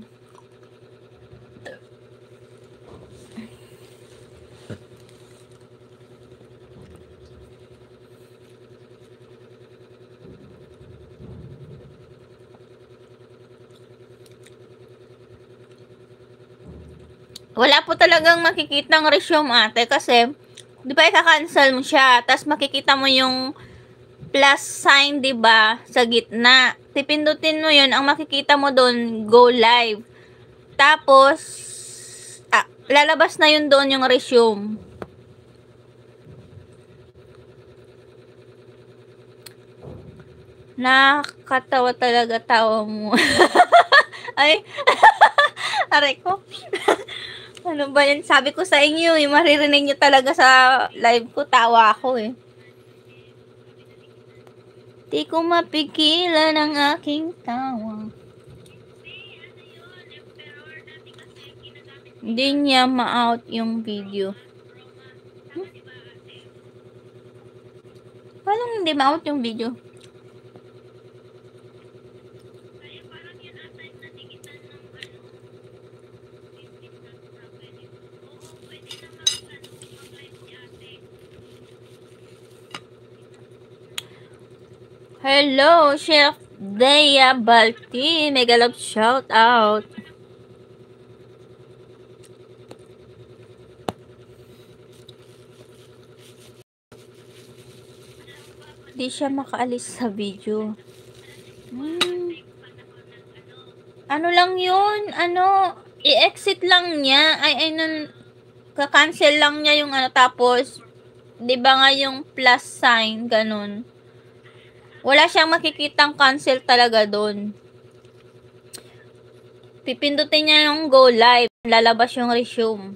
Wala po talagang makikitang resume, ate, kasi di ba ika-cancel mo siya, tapos makikita mo yung plus sign, di ba, sa gitna. Pipindutin mo yun, ang makikita mo doon, go live. Tapos lalabas na yun doon yung resume. Nakakatawa talaga tawa mo. Ay, aray ko. Ano ba yan? Sabi ko sa inyo, maririnig nyo talaga sa live ko, tawa ako eh. Di ko mapigilan ang aking tawa. Hindi niya ma-out yung video. Paano hindi ma-out yung video? Hello, Chef Dea Balti. Mega love shout out. hindi siya makaalis sa video. Ano lang yun? I-exit lang niya. Ka-cancel lang niya yung tapos, di ba nga yung plus sign, ganun. Wala siyang makikitang cancel talaga doon. Pipindutin niya yung go live. Lalabas yung resume.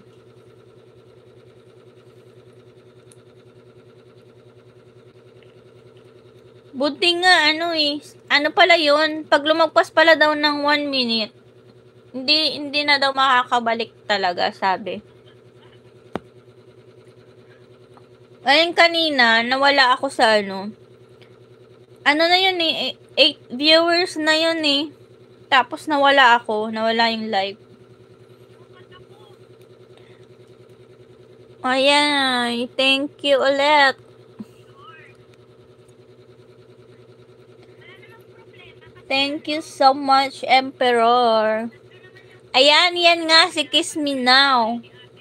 Buti nga, ano pala yun? Pag lumagpas pala daw ng 1 minute, hindi na daw makakabalik talaga, sabi. Ngayon kanina, nawala ako sa ano na yun 8 viewers na yun Tapos nawala yung live. Ayan, thank you ulit. Thank you so much, Emperor. Ayan, yan nga si Kiss Me Now.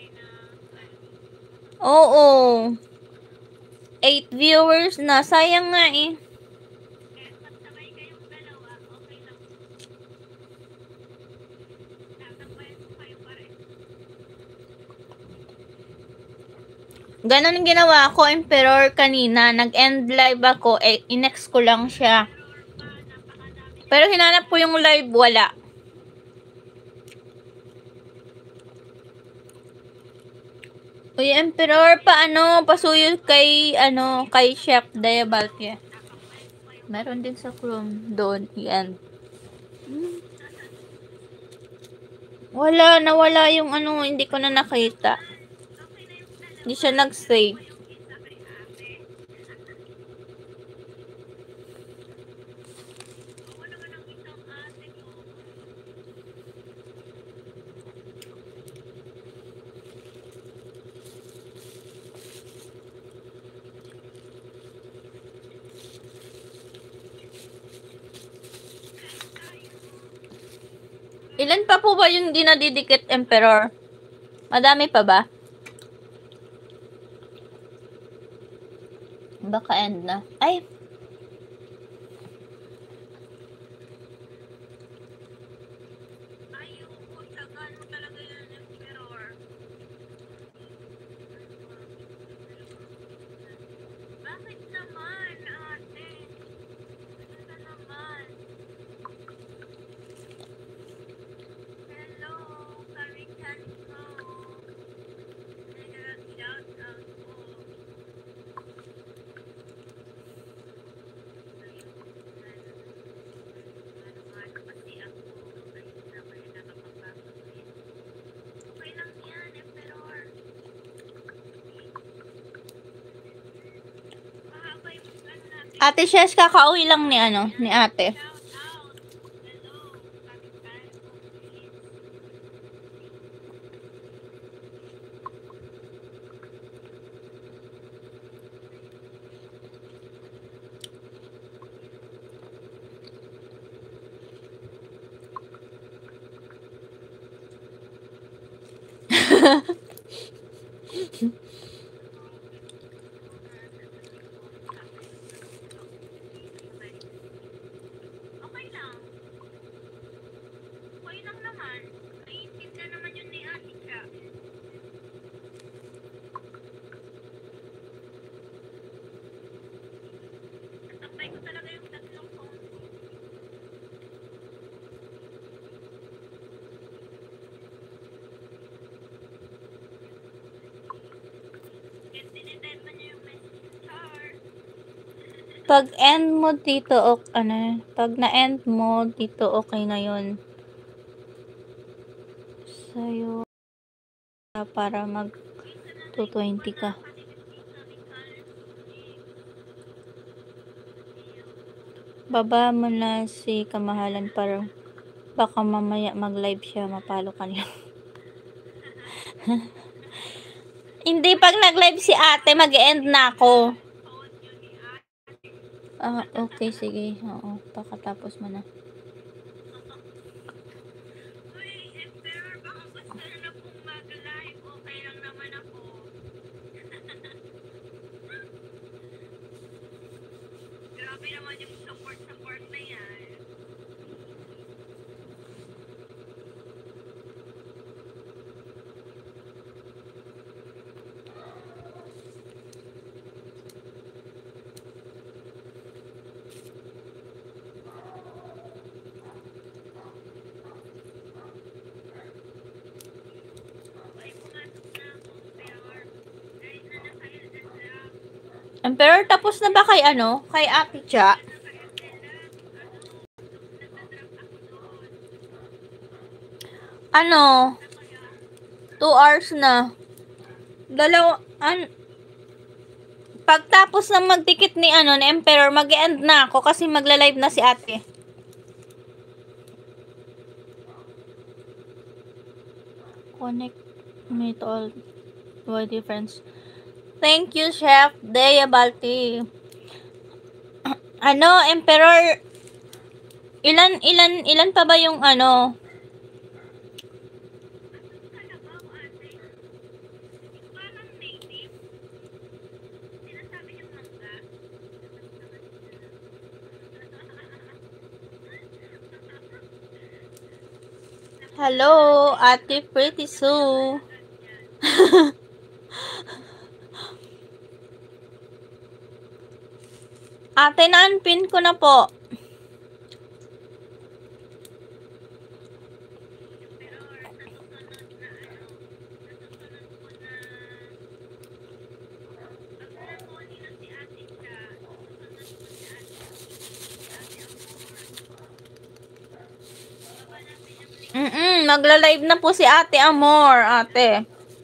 Oo. 8 viewers na. Sayang nga Ganon ang ginawa ko, Emperor, kanina. Nag-end live ako. In-next ko lang siya. Pero hinanap ko yung live, wala. Uy, Emperor, pasuyo kay Chef Diabalke. Meron din sa Chrome doon, yan. Nawala yung hindi ko na nakita. Hindi siya nag-save. Ilan pa po ba yung di nadidikit, Emperor? Madami pa ba? Baka end na. Ay! Ate Shes, kakauwi lang ni ate. Pag end mo dito, pag na-end mo dito, okay na yun. Sa'yo, para mag 220 ka. Baba mo na si Kamahalan para baka mamaya mag-live siya, mapalo ka niya. Hindi, pag nag-live si ate, mag-end na ako. Okay, sige. Oo, pakatapos mo na. Emperor, tapos na ba kay ano? Kay Ate Cha? Ano? 2 hours na. Pagtapos ng magtikit ni ni Emperor, mag-end na ako kasi magla-live na si Ate. Connect me to all my difference. Thank you, Chef Dea Balti. Emperor, ilan pa ba yung Hello, Ate Pretty Sue. Ate, na-unpin ko na po. Magla-live na po si Ate Amor, ate.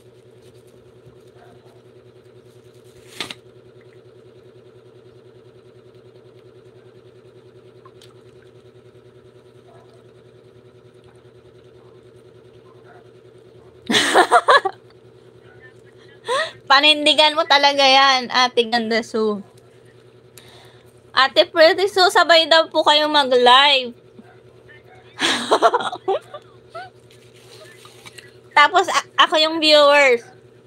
Panindigan mo talaga yan, Ate Ganda Sue. Ate Pretty Sue, sabay daw po kayong mag-live. Tapos, ako yung viewers.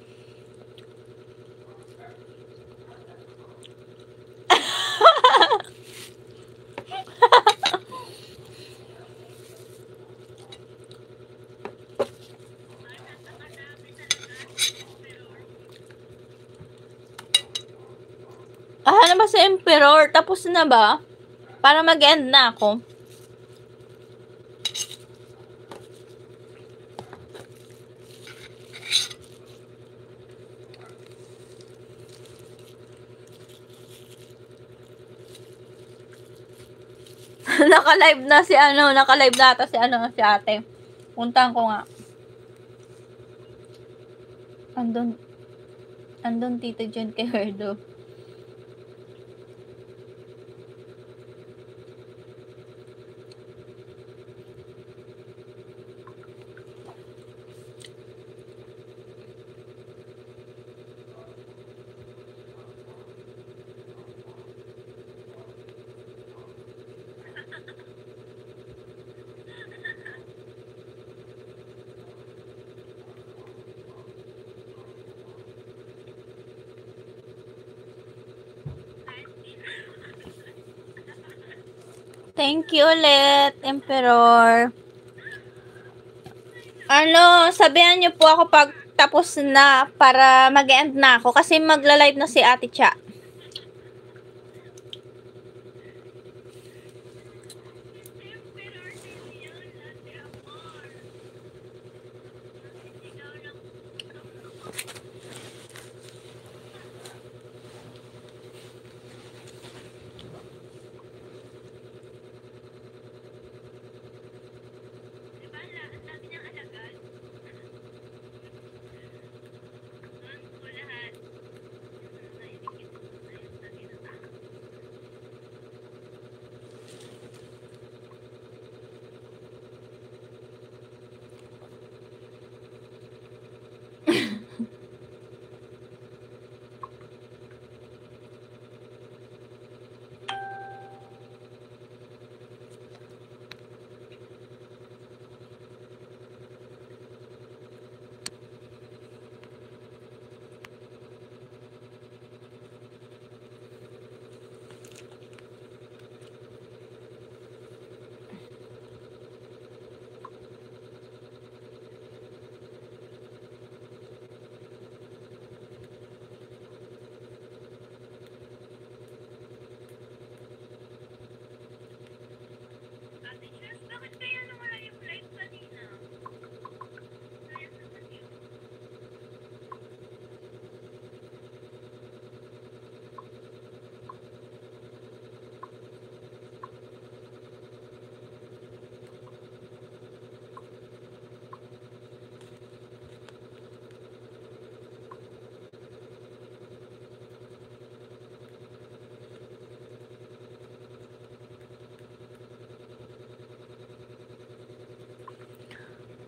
Ano ba si Emperor? Tapos na ba? Para mag-end na ako. Naka-live na si naka-live na ata si ate. Puntahan ko nga. Andun Tito John kay Herdo. Thank you ulit, Emperor. Sabihan niyo po ako pag tapos na para mag-end na ako kasi magla-live na si Ate Cha.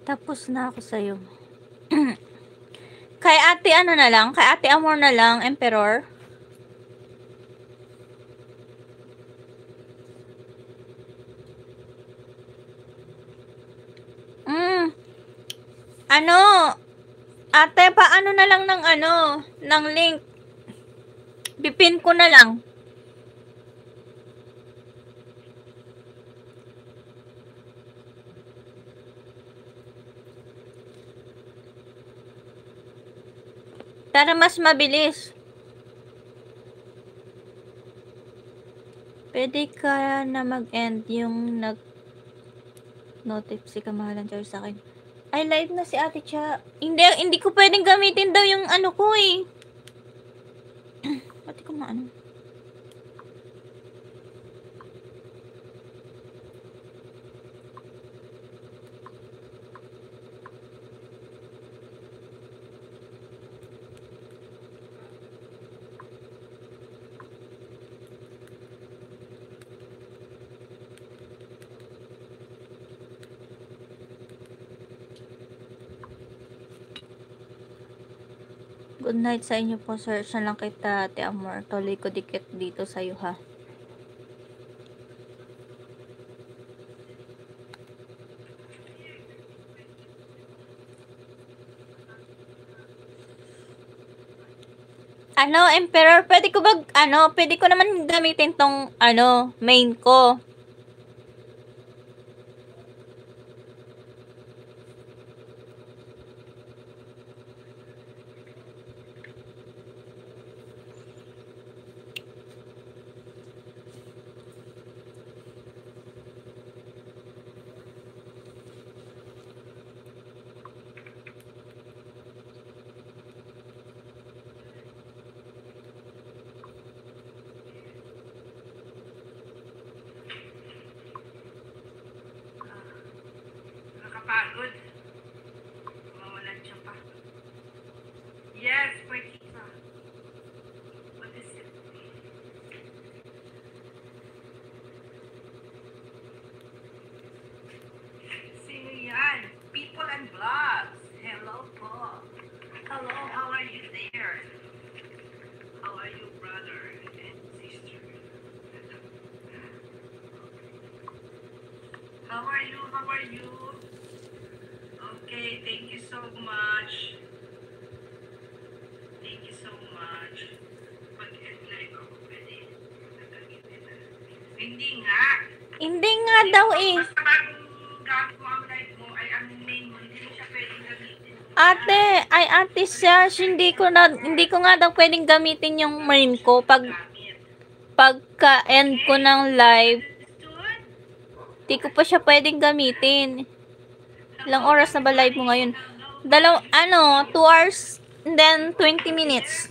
Tapos na ako sa'yo. Kay ate ano na lang? Kay ate Amor na lang, Emperor? Ano? Ate, paano na lang ng ano? Ng link? Bipin ko na lang. Para mas mabilis. Pwede ka na mag-end yung nag-notif si Kamahalan Charles sa akin. Ay, live na si Ate Cha. Hindi ko pwedeng gamitin daw yung ano ko eh. Pati ko maano. Good night sa inyo po, sir. Siya lang kita, Ate Amor. Tuloy ko dikit dito sa'yo, ha. Ano, Emperor, pwede ko pwede ko naman gamitin tong, main ko. Nakapagod. Mawalan siya pa. Yes, pwede pa. What is it? Sino yan? People and Vlogs. Hello po. Hello, how are you there? How are you, brother and sister? How are you? How are you? Okay, thank you so much. Thank you so much. Pag-live ako pwede. Hindi nga. Hindi nga daw eh. Basta bagong gamit mo ang live mo ay ang main mo, hindi mo siya pwedeng gamitin. Ate Sash, hindi ko nga daw pwedeng gamitin yung main ko pagka-end ko ng live. Hindi ko pa siya pwedeng gamitin. Ilang oras na ba live mo ngayon? 2 hours and then 20 minutes.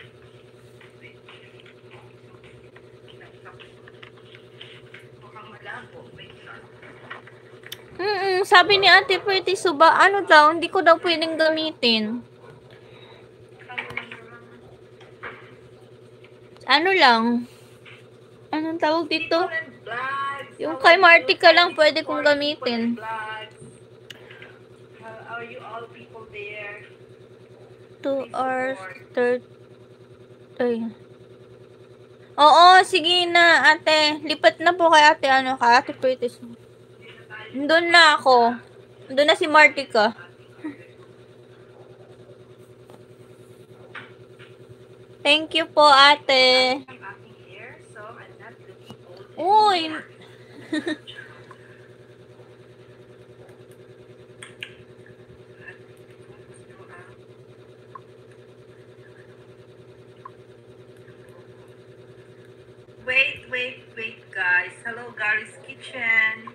Sabi ni Ate Pretty Suba, hindi ko daw pwedeng gamitin. Anong tawag dito? Yung kay Martika lang pwede kong gamitin. How are you all people there? 2 hours, 30. Oo, sige na, ate. Lipat na po kay ate, kay Ate Pretty. Doon na ako. Doon na si Martika. Thank you po, ate. Uy. Wait, guys. Hello, Gary's Kitchen.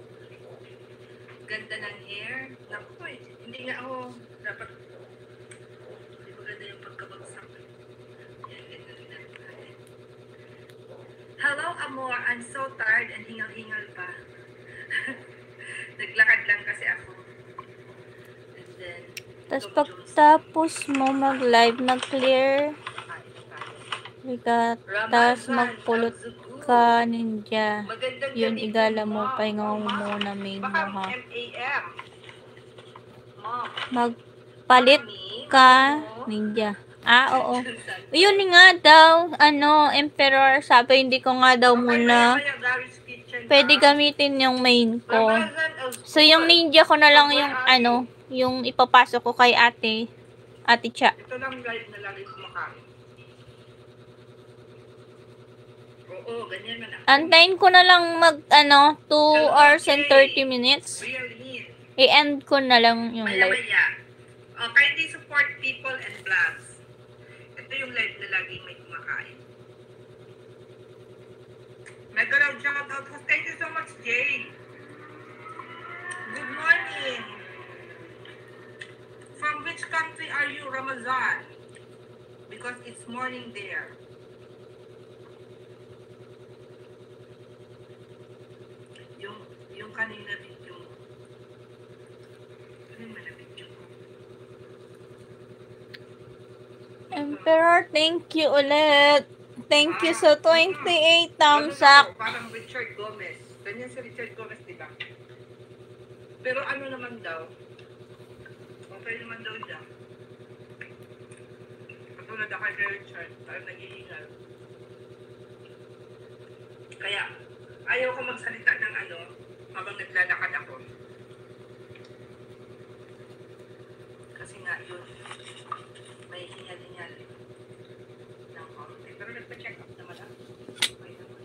Ganda ng hair. Naku, hindi nga ako dapat. Hindi ba ganda yung pagkabagsak? Yan, ganda natin. Hello, Amor. I'm so tired and hingal-hingal pa. Naglakad lang kasi ako. And then, Tapos pagtapos mo mag-live, mag-clear. Tapos magpulot ka, ninja. Yun, igala mo, pahinga mo muna main mo, ha. off. Magpalit Mami, ka, ano? ninja. Oo. Yun nga daw, Emperor, sabi hindi ko nga daw muna Maya, Gary's Kitchen, pwede gamitin yung main ko. So, yung ninja ko na lang yung, yung ipapasok ko kay Ate Cha. Ito lang guys na lagi kumakain. Oo, ganyan man. Antayin ko na lang 2 hours and 30 minutes. Real hit. I-end ko na lang yung live. Maya-maya. Kindly support people and vlogs. Ito yung live na lagi may kumakain. Mega love shout out. Thank you so much, Jay. Good morning. From which country are you, Ramazan? Because it's morning there. Yung kanina video mo. Ano yung mga video mo? Emperor, thank you ulit. Thank you sa 28 thumbs up. Parang Richard Gomez. Ganyan si Richard Gomez, diba? Pero ano naman daw? Okay naman daw siya. Katulad ako kay Richard, parang nag-iingal. Kaya, ayaw ko magsalita ng habang naglalakad ako. Kasi nga yun, may hingal-hingal ng konti. Pero nagpa-check up naman ako. Okay naman.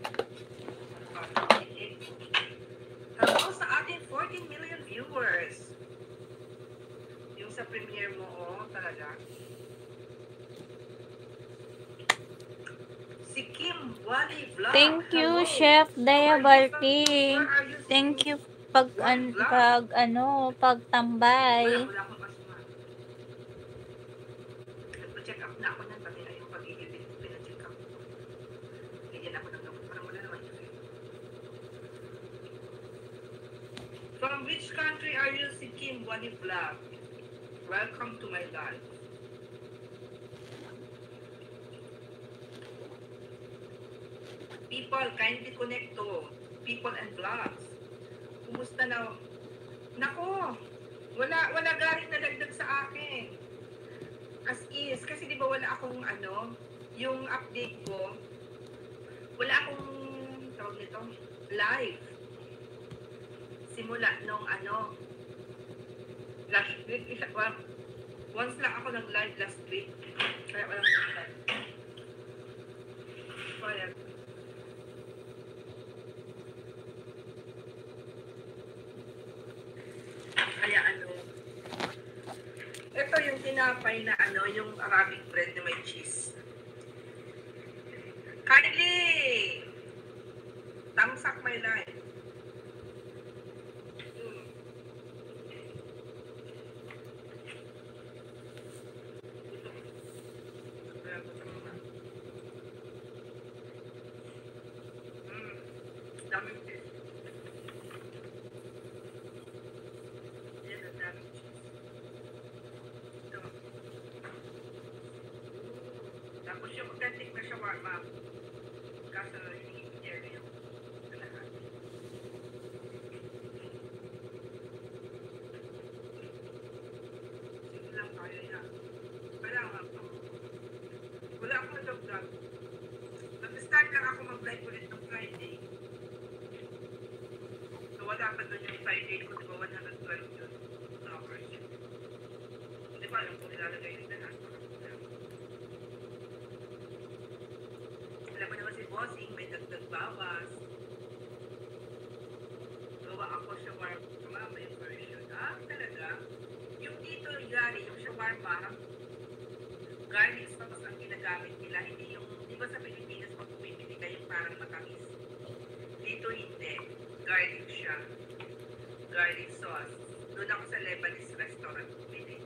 Hello sa ating 14 million viewers. Yung sa premiere mo, talaga. Si Kim Wally Vlog. Thank you, Hello. Chef Dayabalki. Where are you Thank seeing? you pagtambay. Wala akong asma. Nagpa-check up na ako ng pati yung pag-iibig. Pina-check up. Ganyan ako ng gamot. Parang wala naman yun. From which country are you, si Kim Wally Vlog? Welcome to my life. People, kindly connect to People and Vlogs. Kumusta na? Nako, wala galing na dagdag sa akin. As is, kasi di ba wala akong yung update ko, wala akong, tawag nito, live. Simula nung last week, once lang ako nag-live last week. Kaya walang live. Kaya, ito yung tinapay na yung Arabic bread na may cheese. Kindly! Thumbs up my life. Daming cheese. Yan ang daming cheese. Tapos yung authentic na shawarma. Kaso hindi area yung lahat. Sige lang kaya yan. Kailangan ko. Wala akong nadagdag. Nag-start lang ako mag-live ulit ng Friday. So wala pa doon yung Friday ko. Diba 112 yun. Hours. Hindi pa alam kung nilalagay nila lahat. Alam mo naman si Bossing, may dagdag bawas. Gawa ako shawarma, may version. Talaga? Yung dito, Gary, yung shawarma, garlic sauce ang ginagamit nila. Hindi yung, di ba sa Pilipinas, pag bumibili kayo parang matamis. Dito hindi. Garlic siya. Garlic sauce. Doon ako sa Lebanese restaurant bumili.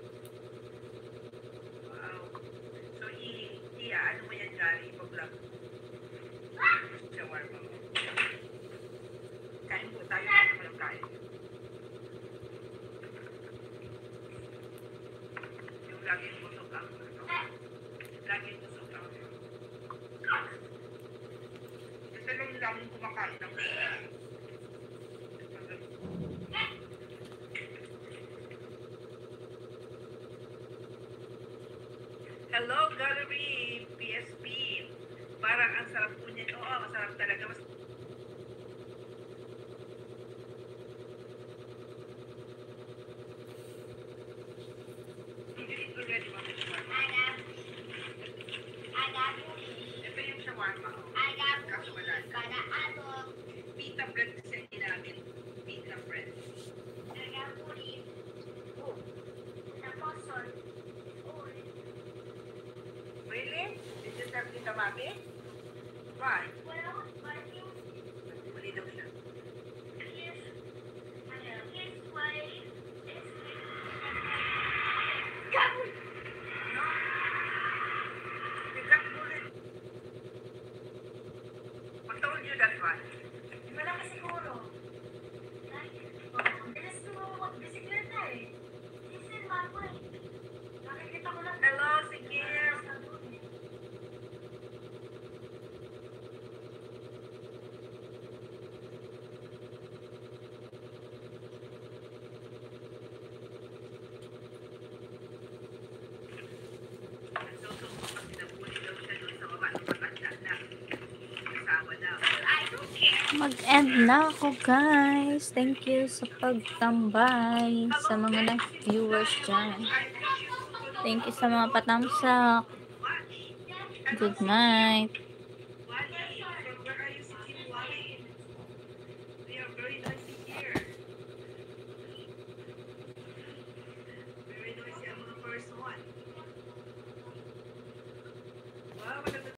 Wow. So, ano mo yan, Gary? Ipag-vlog. Shawarma mo. Kain po tayo. Ano mo lang kain? Yung laging busog ang laging busog ang ito lang yung laging kumakain ng Hello, Gallery PSP. Parang ang sarap po niya. Oo, masarap talaga. Mas Did you eat already, Mama? Shawarma? Ito yung shawarma. Kaso wala na. Pita bread kasi hindi namin. Pita bread. Really? Did you serve Tita Mami? Why? Mali daw siya. You got bullied. Who told you that one? Malaki siguro. Bilis mo mag-bisikleta eh. Kasi bago eh. Nakikita ko lang. Hello, si Kim. Nagsusuko kasi nabully daw siya doon sa baba ng matanda na. Asawa daw. I don't care. Mag-end na ako, guys. Thank you sa pagtambay sa mga nag-viewers dyan. Thank you sa mga patamsak. Good night.